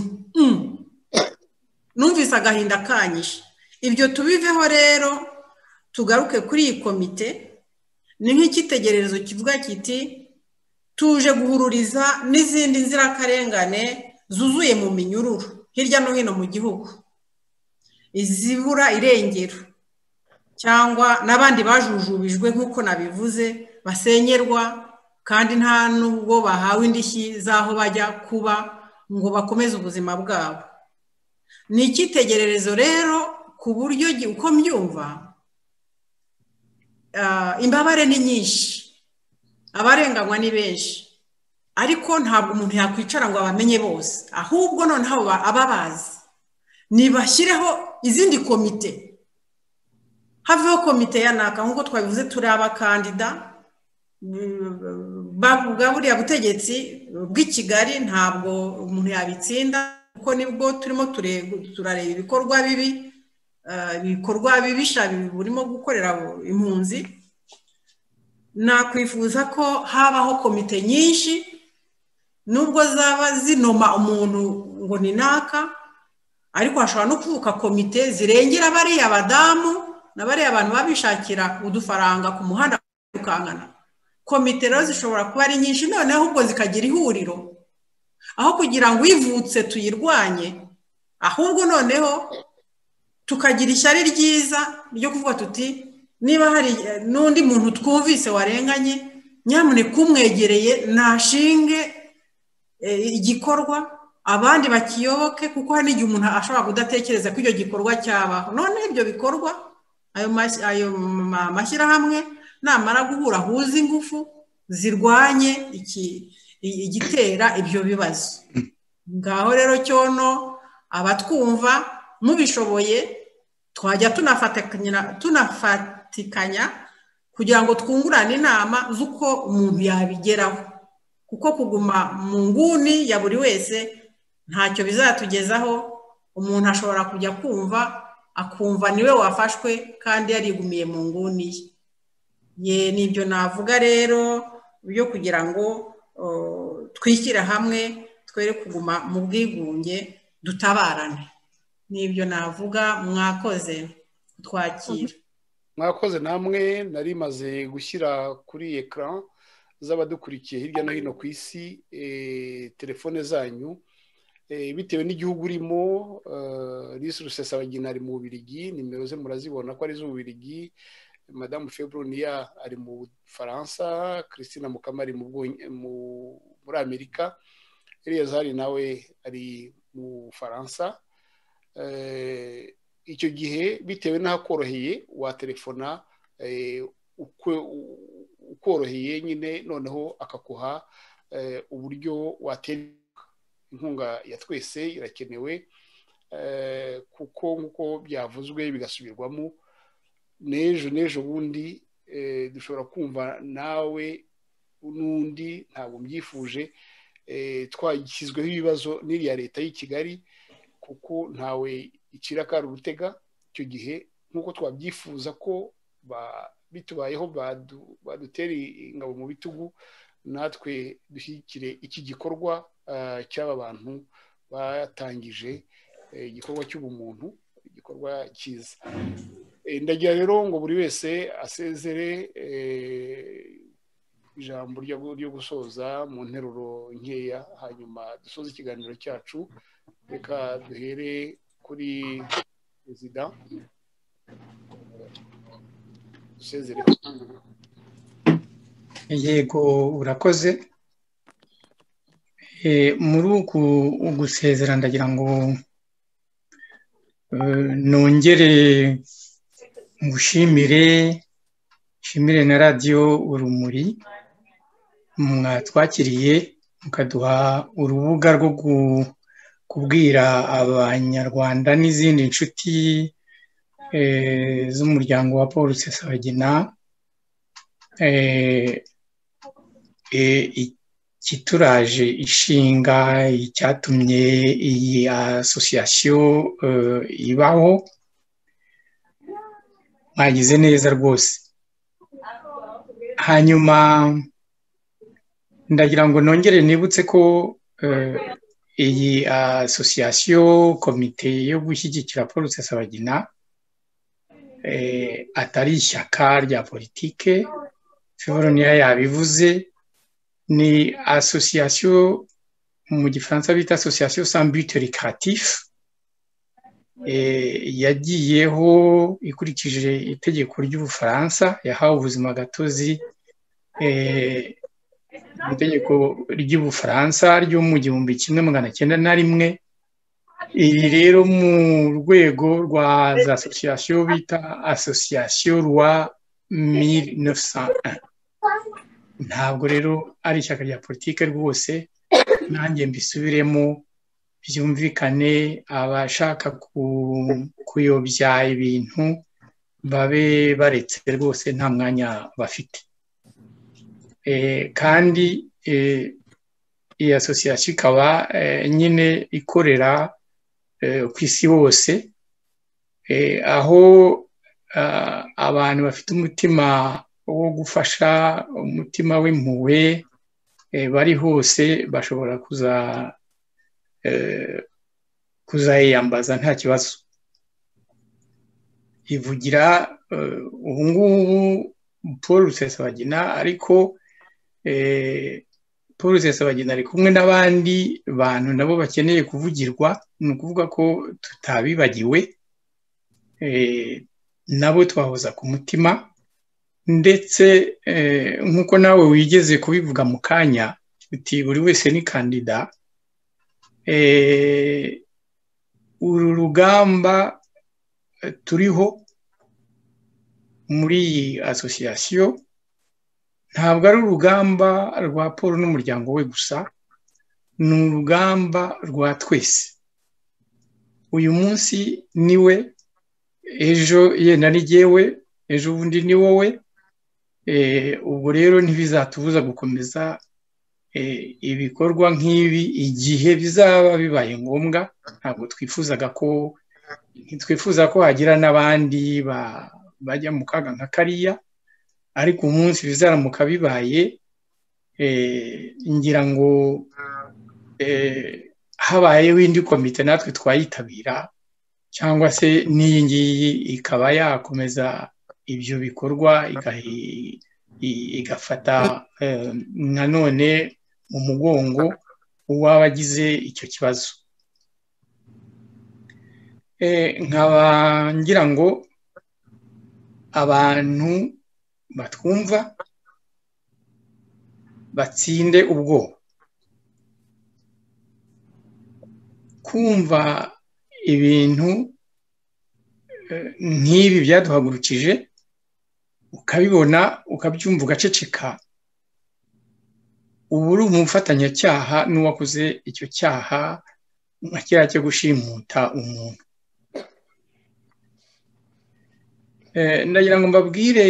Numvise agahinda kanyishe. Ibyo tubiveho rero tugaruke kuri iyi komite, ni nk'icyitegererezo kivuga kiti tuje guhururiza n'izindi nzirakarengane zuzuye mu minyururu hirya no hino mu gihugu, izibura irengero cyangwa n'abandi bajujubijwe nk'uko nabivuze basenyerwa kandi nta nubwo bahawe indishyi z'aho bajya kuba ngo bakomeze ubuzima bwabo. Ni icyitegererezo rero ku buryo uko mbyumva imbabare ni nyinshi, abarenganywa ni benshi, ariko ntabwo umuntu yakwicara ngo abamenye bose, ahubwo noneho ababazi nibashyireho izindi komite, haveho komite ya naka nk'uko twabivuze turi abakandida bavuga buriya butegetsi bw'i Kigali ntabwo umuntu yabitsinda, kuko nibwo turimo turareba ibikorwa bibi, ibikorwa bibisha burimo gukorera impunzi. Nakwifuza ko habaho komite nyinshi, nubwo zaba zinoma umuntu ngo ni naka, ariko hashobora no kuvuka komite zirengera bariya badamu na bariya abantu babishakira udufaranga ku muhanda ukangana. Komite rero zishobora kuba ari nyinshi, noneho ahubwo zikagira ihuriro, aho kugira ngo ivutse tuyirwanye, ahubwo noneho tukagira ishyari ryiza ryo kuvuga tuti niba hari n'undi muntu twumvise warenganye, nyamuneka umwegereye nashinge igikorwa abandi bakiyoboke, kuko hari n'igihe umuntu ashobora kudatekereza ko icyo gikorwa cyabaho. None ibyo bikorwa ayo mashyirahamwe namara guhura ahuza ingufu zirwanye igitera ibyo bibazo. Ngaho rero cyono abatwumva mubishoboye twajya tunafatikanya kugira ngo twungurane inama z'uko umuntu yabigeraho, kuko kuguma mu nguni ya buri wese ntacyo bizatugezaho. Umuntu ashobora kujya kumva akumva niwe wafashwe kandi yarigumiye mu nguni ye. Nibyo navuga rero byo kugira ngo twishyire hamwe twere kuguma mu bwigunge, dutabarane. Nibyo navuga. Mwakoze twakira. Mwakoze namwe. Nari maze gushyira kuri ekran z'abadukurikiye hirya no hino ku isi telefone zanyu, bitewe n'igihugu urimo. Lise Rusesabagina ari mu Bubiligi, nimero ze murazibona ko ari z'Ububiligi. Madame Febronia ari mu Faransa, Christina Mukama ari muri Amerika, Eliyazari nawe ari mu Faransa. Icyo gihe bitewe n'ahakoroheye wa telefona ukoroheye nyine, noneho akakuha uburyo watera inkunga ya twese irakenewe, kuko nk'uko byavuzwe bigasubirwamo n'ejo n'ejo bundi dushobora kumva nawe n'undi ntabwo mbyifuje twagishyizweho ibibazo n'iriya leta y'i Kigali, kuko ntawe icira kari urutega. Icyo gihe nk'uko twabyifuza ko bitubayeho badutera ingabo mu bitugu, natwe dushyigikire iki gikorwa cy'aba bantu batangije igikorwa cy'ubumuntu, igikorwa cyiza. Ndagira rero ngo buri wese asezere ijambo ryo gusoza mu nteruro nkeya, hanyuma dusoze ikiganiro cyacu. Reka duhere kuri perezida dusezere. Yego, urakoze. Muri uku gusezera ndagira ngo nongere ngushimire, nshimire na radiyo Urumuri mwatwakiriye mukaduha urubuga rwo kubwira abanyarwanda n'izindi nshuti z'umuryango wa Paul Rusesabagina ikituraje ishinga icyatumye iyi asosiyasiyo ibaho. Mwagize neza rwose. Hanyuma ndagira ngo nongere nibutse ko iyi asosiyasiyo komite yo gushyigikira Paul Rusesabagina atari ishyaka rya politike. Fevoroniya yabivuze, ni asosiyasiyo mu gifaransa bita asosiyasiyo sans but lucratif, yagiyeho ikurikije itegeko ry'Ubufaransa, yahawe ubuzima gatozi itegeko ry'Ubufaransa ryo mu gihumbi kimwe magana cyenda na rimwe. Iri rero mu rwego rwa za asosiyasiyo bita asosiyasiyo roi mille neuf cent un. Ntabwo rero ari ishyaka rya politike rwose, nanjye mbisubiremo byumvikane, abashaka kuyobya ibintu babe baretse rwose, nta mwanya bafite. Kandi iyi asosiyasiyo ikaba nyine ikorera ku isi hose, aho abantu bafite umutima wo gufasha, umutima w'impuhwe, bari hose bashobora kuza kuzayiyambaza nta kibazo. Ivugira ubu ngubu Paul Rusesabagina, ariko Paul Rusesabagina ari kumwe n'abandi bantu nabo bakeneye kuvugirwa. Ni ukuvuga ko tutabibagiwe, nabo twahoza ku mutima. Ndetse nk'uko nawe wigeze kubivuga mu kanya, uti buri wese ni kandida. Uru rugamba turiho muri iyi asosiyasiyo ntabwo ari urugamba rwa Paul n'umuryango we gusa, ni urugamba rwa twese. Uyu munsi ni we, ejo yenda ni jyewe, ejo bundi ni wowe. Ubwo rero ntibizatubuza gukomeza ibikorwa nk'ibi igihe bizaba bibaye ngombwa. Ntabwo twifuzaga ko ntitwifuza ko hagira n'abandi bajya mu kaga nka kariya, ariko umunsi bizaramuka bibaye, ngira ngo habayeho indi komite natwe twayitabira, cyangwa se n'iyi ngiyi ikaba yakomeza ibyo bikorwa igafata nanone mu mugongo uw'abagize icyo kibazo. Nkaba ngira ngo abantu batwumva batsinde ubwoba. Kumva ibintu nk'ibi byaduhagurukije, ukabibona ukabyumva ugaceceka, ubu uri umufatanyacyaha n'uwakoze icyo cyaha nka kiriya cyo gushimuta umuntu. Ndagira ngo mbabwire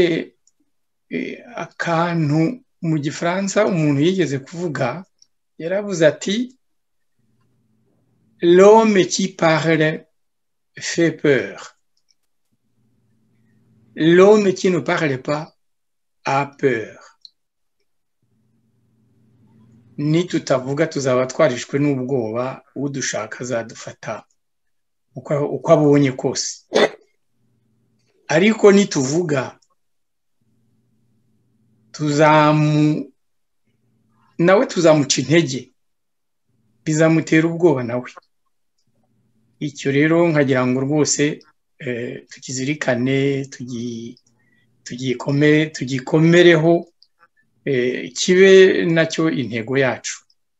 akantu mu gifaransa umuntu yigeze kuvuga, yaravuze ati l'homme qui parle fait peur, l'homme qui ne parle pas a peur. Nitutavuga tuzaba twarishwe n'ubwoba, udushaka azadufata uko abonye kose. Ariko nituvuga tuzamu nawe tuzamuca intege, bizamutera ubwoba nawe. Icyo rero nkagira ngo rwose tukizirikane, tugikomereho, kibe nacyo intego yacu.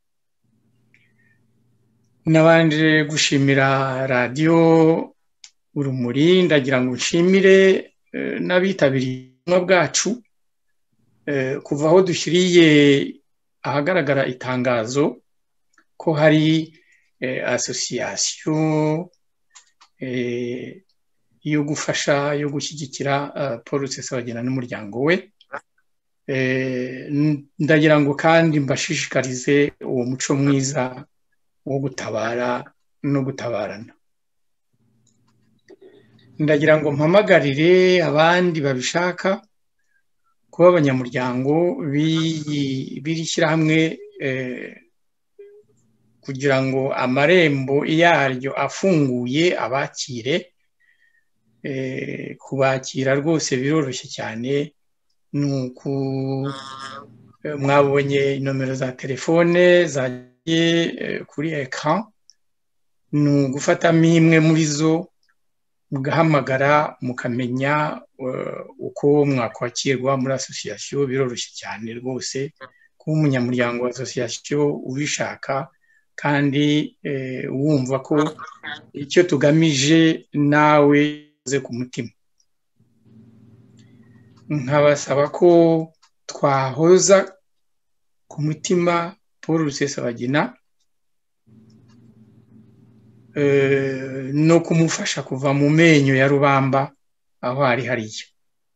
Nabanje gushimira radiyo Urumuri, ndagira ngo nshimire n'abitabiriye ubutumwa bwacu kuva aho dushyiriye ahagaragara itangazo ko hari asosiyasiyo yo gufasha yo gushyigikira Paul Rusesabagina n'umuryango we. Ndagira ngo kandi mbashishikarize uwo muco mwiza wo gutabara no gutabarana. Ndagira ngo mpamagarire abandi babishaka kuba abanyamuryango b'iri shyirahamwe kugira ngo amarembo yaryo afunguye abakire. Kubakira rwose biroroshye cyane. Nuko mwabonye nomero za telefone zagiye kuri ekran, ni ugufatamo imwe muri zo mugahamagara mukamenya uko mwakwakirwa muri asosiyasiyo. Biroroshye cyane rwose kuba umunyamuryango wa asosiyasiyo ubishaka kandi wumva ko icyo tugamije nawe uze ku mutima. Nkabasaba ko twahoza ku mutima Paul Rusesabagina no kumufasha kuva mu menyo ya rubamba aho ari hariya.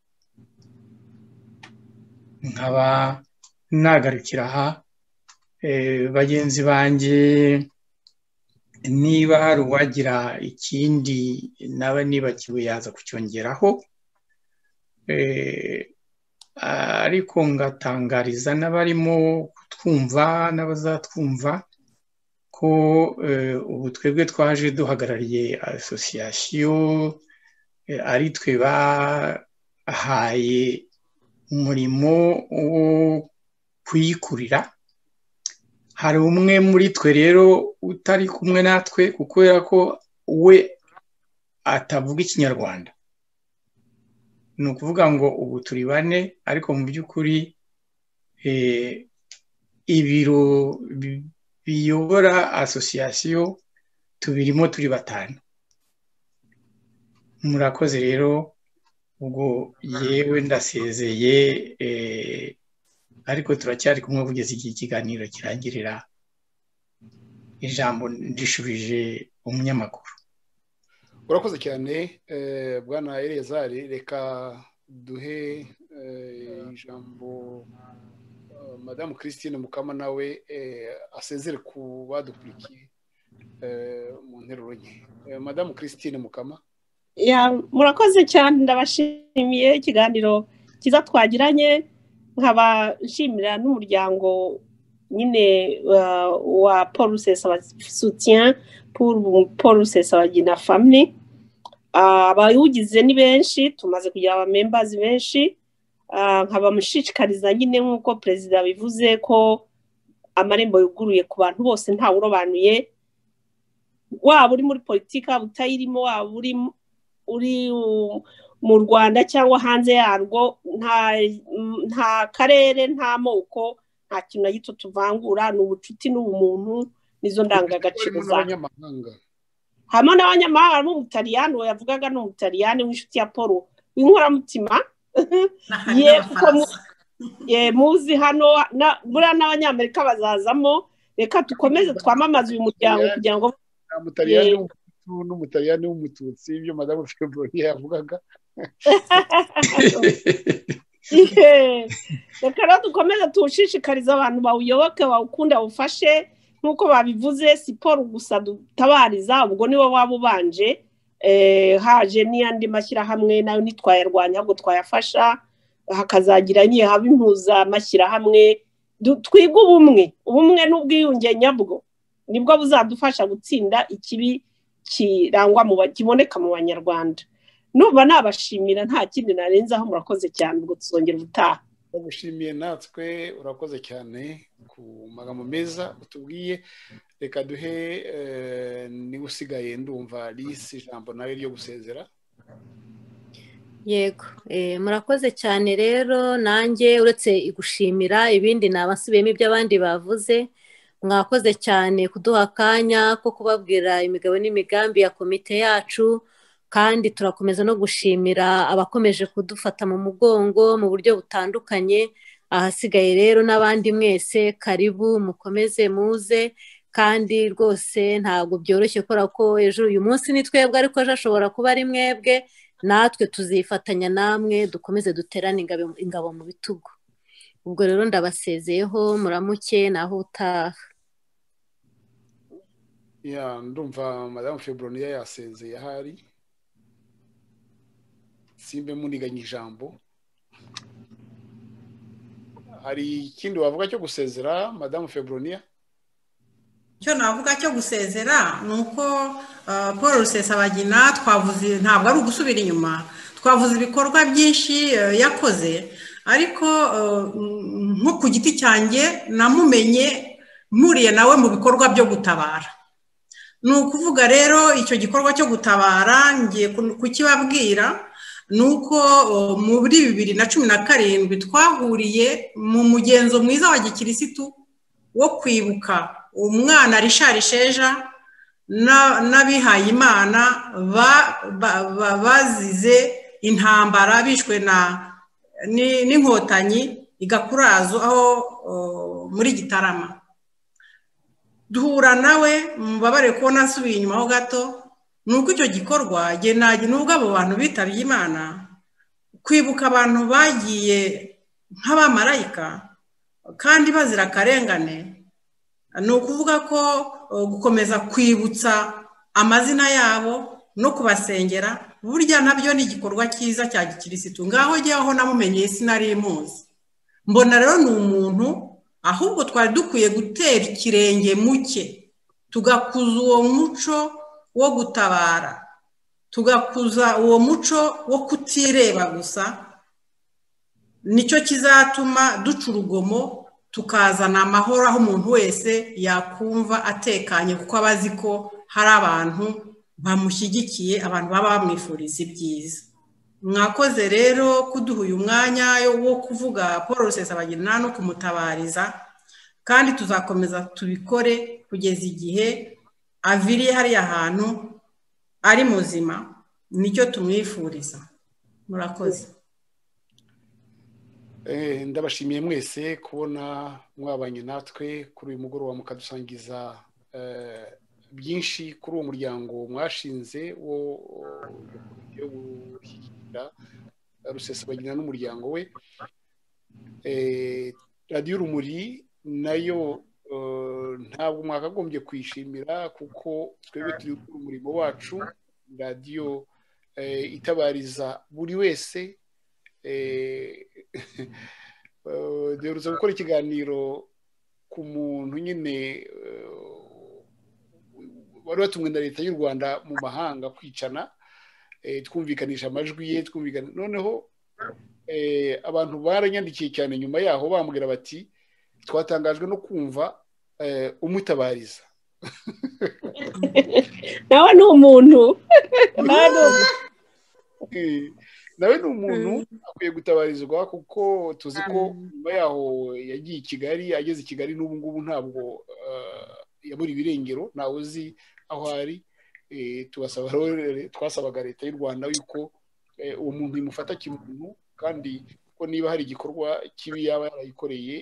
Nkaba nagarukira aha. Bagenzi banjye, niba hari uwagira ikindi naba nibagiwe yaza kucyongeraho, ariko ngatangariza n'abarimo kutwumva n'abazatwumva ko ubu twebwe twaje duhagarariye asosiyasiyo ari twe bahaye umurimo wo kuyikurira. Hari umwe muri twe rero utari kumwe natwe kubera ko we atavuga Ikinyarwanda. Ni ukuvuga ngo ubu turi bane, ariko mu by'ukuri ibiro biyobora asosiyasiyo tubirimo turi batanu. Murakoze rero, ubwo yewe ndasezeye, ariko turacyari kumwe kugeza igihe ikiganiro kirangirira. Ijambo ndishubije umunyamakuru. Urakoze cyane bwana Elezari. Reka duhe ijambo Madame Christine Mukama nawe asezere ku badukurikiye mu nteruro nke. Madame Christine Mukama. Murakoze cyane, ndabashimiye ikiganiro kiza twagiranye. Nkaba nshimira n'umuryango nyine wa Paul Rusesabagina, soutien pour Paul Rusesabagina family. Abayugize ni benshi, tumaze kugira aba members benshi. Nkaba mushishikariza nyine nk'uko perezida bivuze ko amarembo yuguruye ku bantu bose nta urobanuye, waba uri muri politika butayirimo, waba uri uri mu Rwanda cyangwa hanze yarwo. Nta nta karere, nta moko, nta kintu na gito tuvangura. Ni ubucuti n'ubumuntu, nizo ndangagaciro zacu. Hamwe n'abanyamahanga, harimo umutaliyani yavugaga n'umutaliyani w'inshuti ya Paul w'inkoramutima. Ye muzi hano buriya n'abanyamerika bazazamo. Reka dukomeze twamamaze uyu muryango kugira ngo umutaliyani n'umutaliyani w'umututsi, ibyo Madame Febronia yavugaga. Reka rero dukomeze tuwushishikariza abantu bawuyoboke, bawukunde, bawufashe nk'uko babivuze. Si Paul gusa dutabariza, ubwo niwe waba ubanje. Haje n'iyandi mashyirahamwe nayo ntitwayarwanya, ahubwo twayafasha. Hakazagira nyine haba impuza amashyirahamwe. Twiga ubumwe, ubumwe n'ubwiyunge nyabwo nibwo buzadufasha gutsinda ikibi kirangwa mu kiboneka mu Banyarwanda. Numva nabashimira, nta kindi narenzaho. Murakoze cyane, ubwo tuzongera ubutaha. Ndagushimiye natwe, urakoze cyane ku magambo meza utubwiye. Reka duhe niba usigaye ndumva Lise ijambo nawe ryo gusezera. Yego, murakoze cyane rero. Nanjye uretse igushimira, ibindi nabasubiyemo ibyo abandi bavuze. Mwakoze cyane kuduha akanya ko kubabwira imigabo n'imigambi ya komite yacu, kandi turakomeza no gushimira abakomeje kudufata mu mugongo mu buryo butandukanye. ahasigaye rero n'abandi mwese karibu mukomeze muze kandi rwose ntabwo byoroshye kubera ko ejo uyu munsi ni twebwe ariko ejo ashobora kuba ari mwebwe natwe tuzifatanya namwe dukomeze duterane ingabo mu bitugu ubwo rero ndabasezeyeho muramuke naho utaha ya ndumva Madame Febronia yasezeye ahari simbe muniganye ijambo hari ikindi wavuga cyo gusezera Madame Febronia icyo navuga cyo gusezera ni uko Paul Rusesabagina twavuze ntabwo ari ugusubira inyuma twavuze ibikorwa byinshi yakoze ariko nko ku giti cyanjye namumenye mpuriye nawe mu bikorwa byo gutabara ni ukuvuga rero icyo gikorwa cyo gutabara ngiye kukibabwira ni uko muri bibiri na cumi na karindwi twahuriye mu mugenzo mwiza wa gikirisitu wo kwibuka umwana Richard Sheja n'abihaye Imana bazize intambara bishwe n'inkotanyi igakurazo aho muri Gitarama duhura nawe mubabare ko nasubiye inyuma ho gato nuko icyo gikorwa genage nubwo abo bantu bitabye Imana kwibuka abantu bagiye nk'abamarayika kandi bazira akarengane ni ukuvuga ko gukomeza kwibutsa amazina yabo no kubasengera burya nabyo ni igikorwa cyiza cya gikirisitu ngaho jyaho namumenye sinari muzi mbona rero ni umuntu ahubwo twari dukwiye gutera ikirenge muke tugakuza uwo muco wo gutabara tugakuza uwo muco wo kutireba gusa nicyo kizatuma duca urugomo tukazana amahoro aho umuntu wese yakumva atekanye kuko abazi ko hari abantu bamushyigikiye abantu baba bamwifuriza ibyiza mwakoze rero kuduha uyu mwanya wo kuvuga Paul Rusesabagina no kumutabariza kandi tuzakomeza tubikore kugeza igihe aviriye hariya hantu ari muzima nicyo tumwifuriza murakoze ndabashimiye mwese kubona mwabanye natwe kuri uyu mugoroba mukadusangiza byinshi kuri uwo muryango mwashinze wo gushyigikira Rusesabagina n'umuryango we radiyo Urumuri nayo ntabwo mwakagombye kwishimira kuko twebwe turi gukora umurimo wacu radiyo itabariza buri wese duherutse gukora ikiganiro ku muntu nyine wari watumwe na leta y'u Rwanda mu mahanga kwicana twumvikanisha amajwi ye twumvikana noneho abantu baranyandikiye cyane nyuma yaho bambwira bati twatangajwe no kumva umutabariza nawe ni umuntu nawe ni umuntu akwiye gutabarizwa kuko tuzi ko nyuma yaho yagiye i Kigali ageze i Kigali n'ubu ngubu ntabwo yabura ibirengero ntawe uzi aho ari twasabaga leta y'u Rwanda yuko uwo muntu imufata kimuntu kandi ko niba hari igikorwa kibi yaba yarayikoreye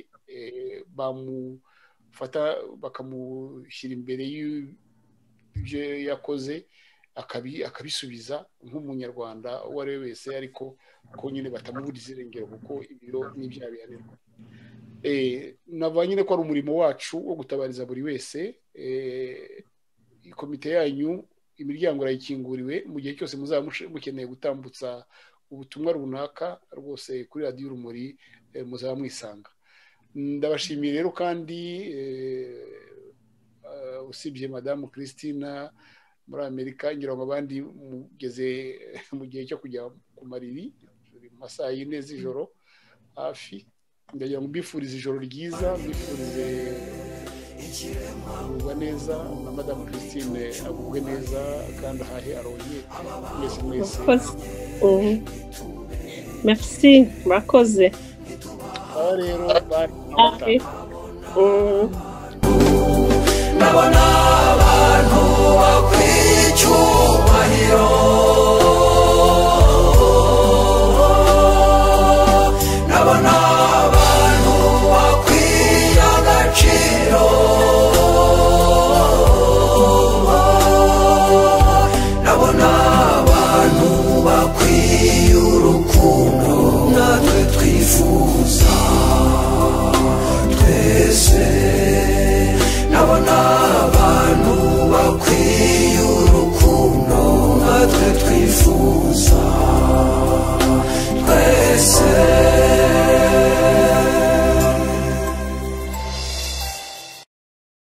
bamufata bakamushyira imbere y'ibyo yakoze akabisubiza nk'umunyarwanda uwo ari we wese ariko ko nyine batamuburiza irengero kuko ibiro n'ibyaha bihanirwa nava nyine ko ari umurimo wacu wo gutabariza buri wese komite yanyu imiryango irayikinguriwe mu gihe cyose muzaba mukeneye gutambutsa ubutumwa runaka rwose kuri radiyo Urumuri muzaba mwisanga ndabashimiye rero kandi usibye madamu Christina muri Amerika ngira ngo abandi mugeze mu gihe cyo kujya ku mariri mu masaha y'ine z'ijoro hafi ndagira ngo mbifurize ijoro ryiza mbifurize kugubwa neza na madamu Christine agubwe neza kandi ahahe aronye mwese mwese merci murakoze aha rero bari amata ndabona abantu bakwiye icyubahiro ndabona abantu twifuza twese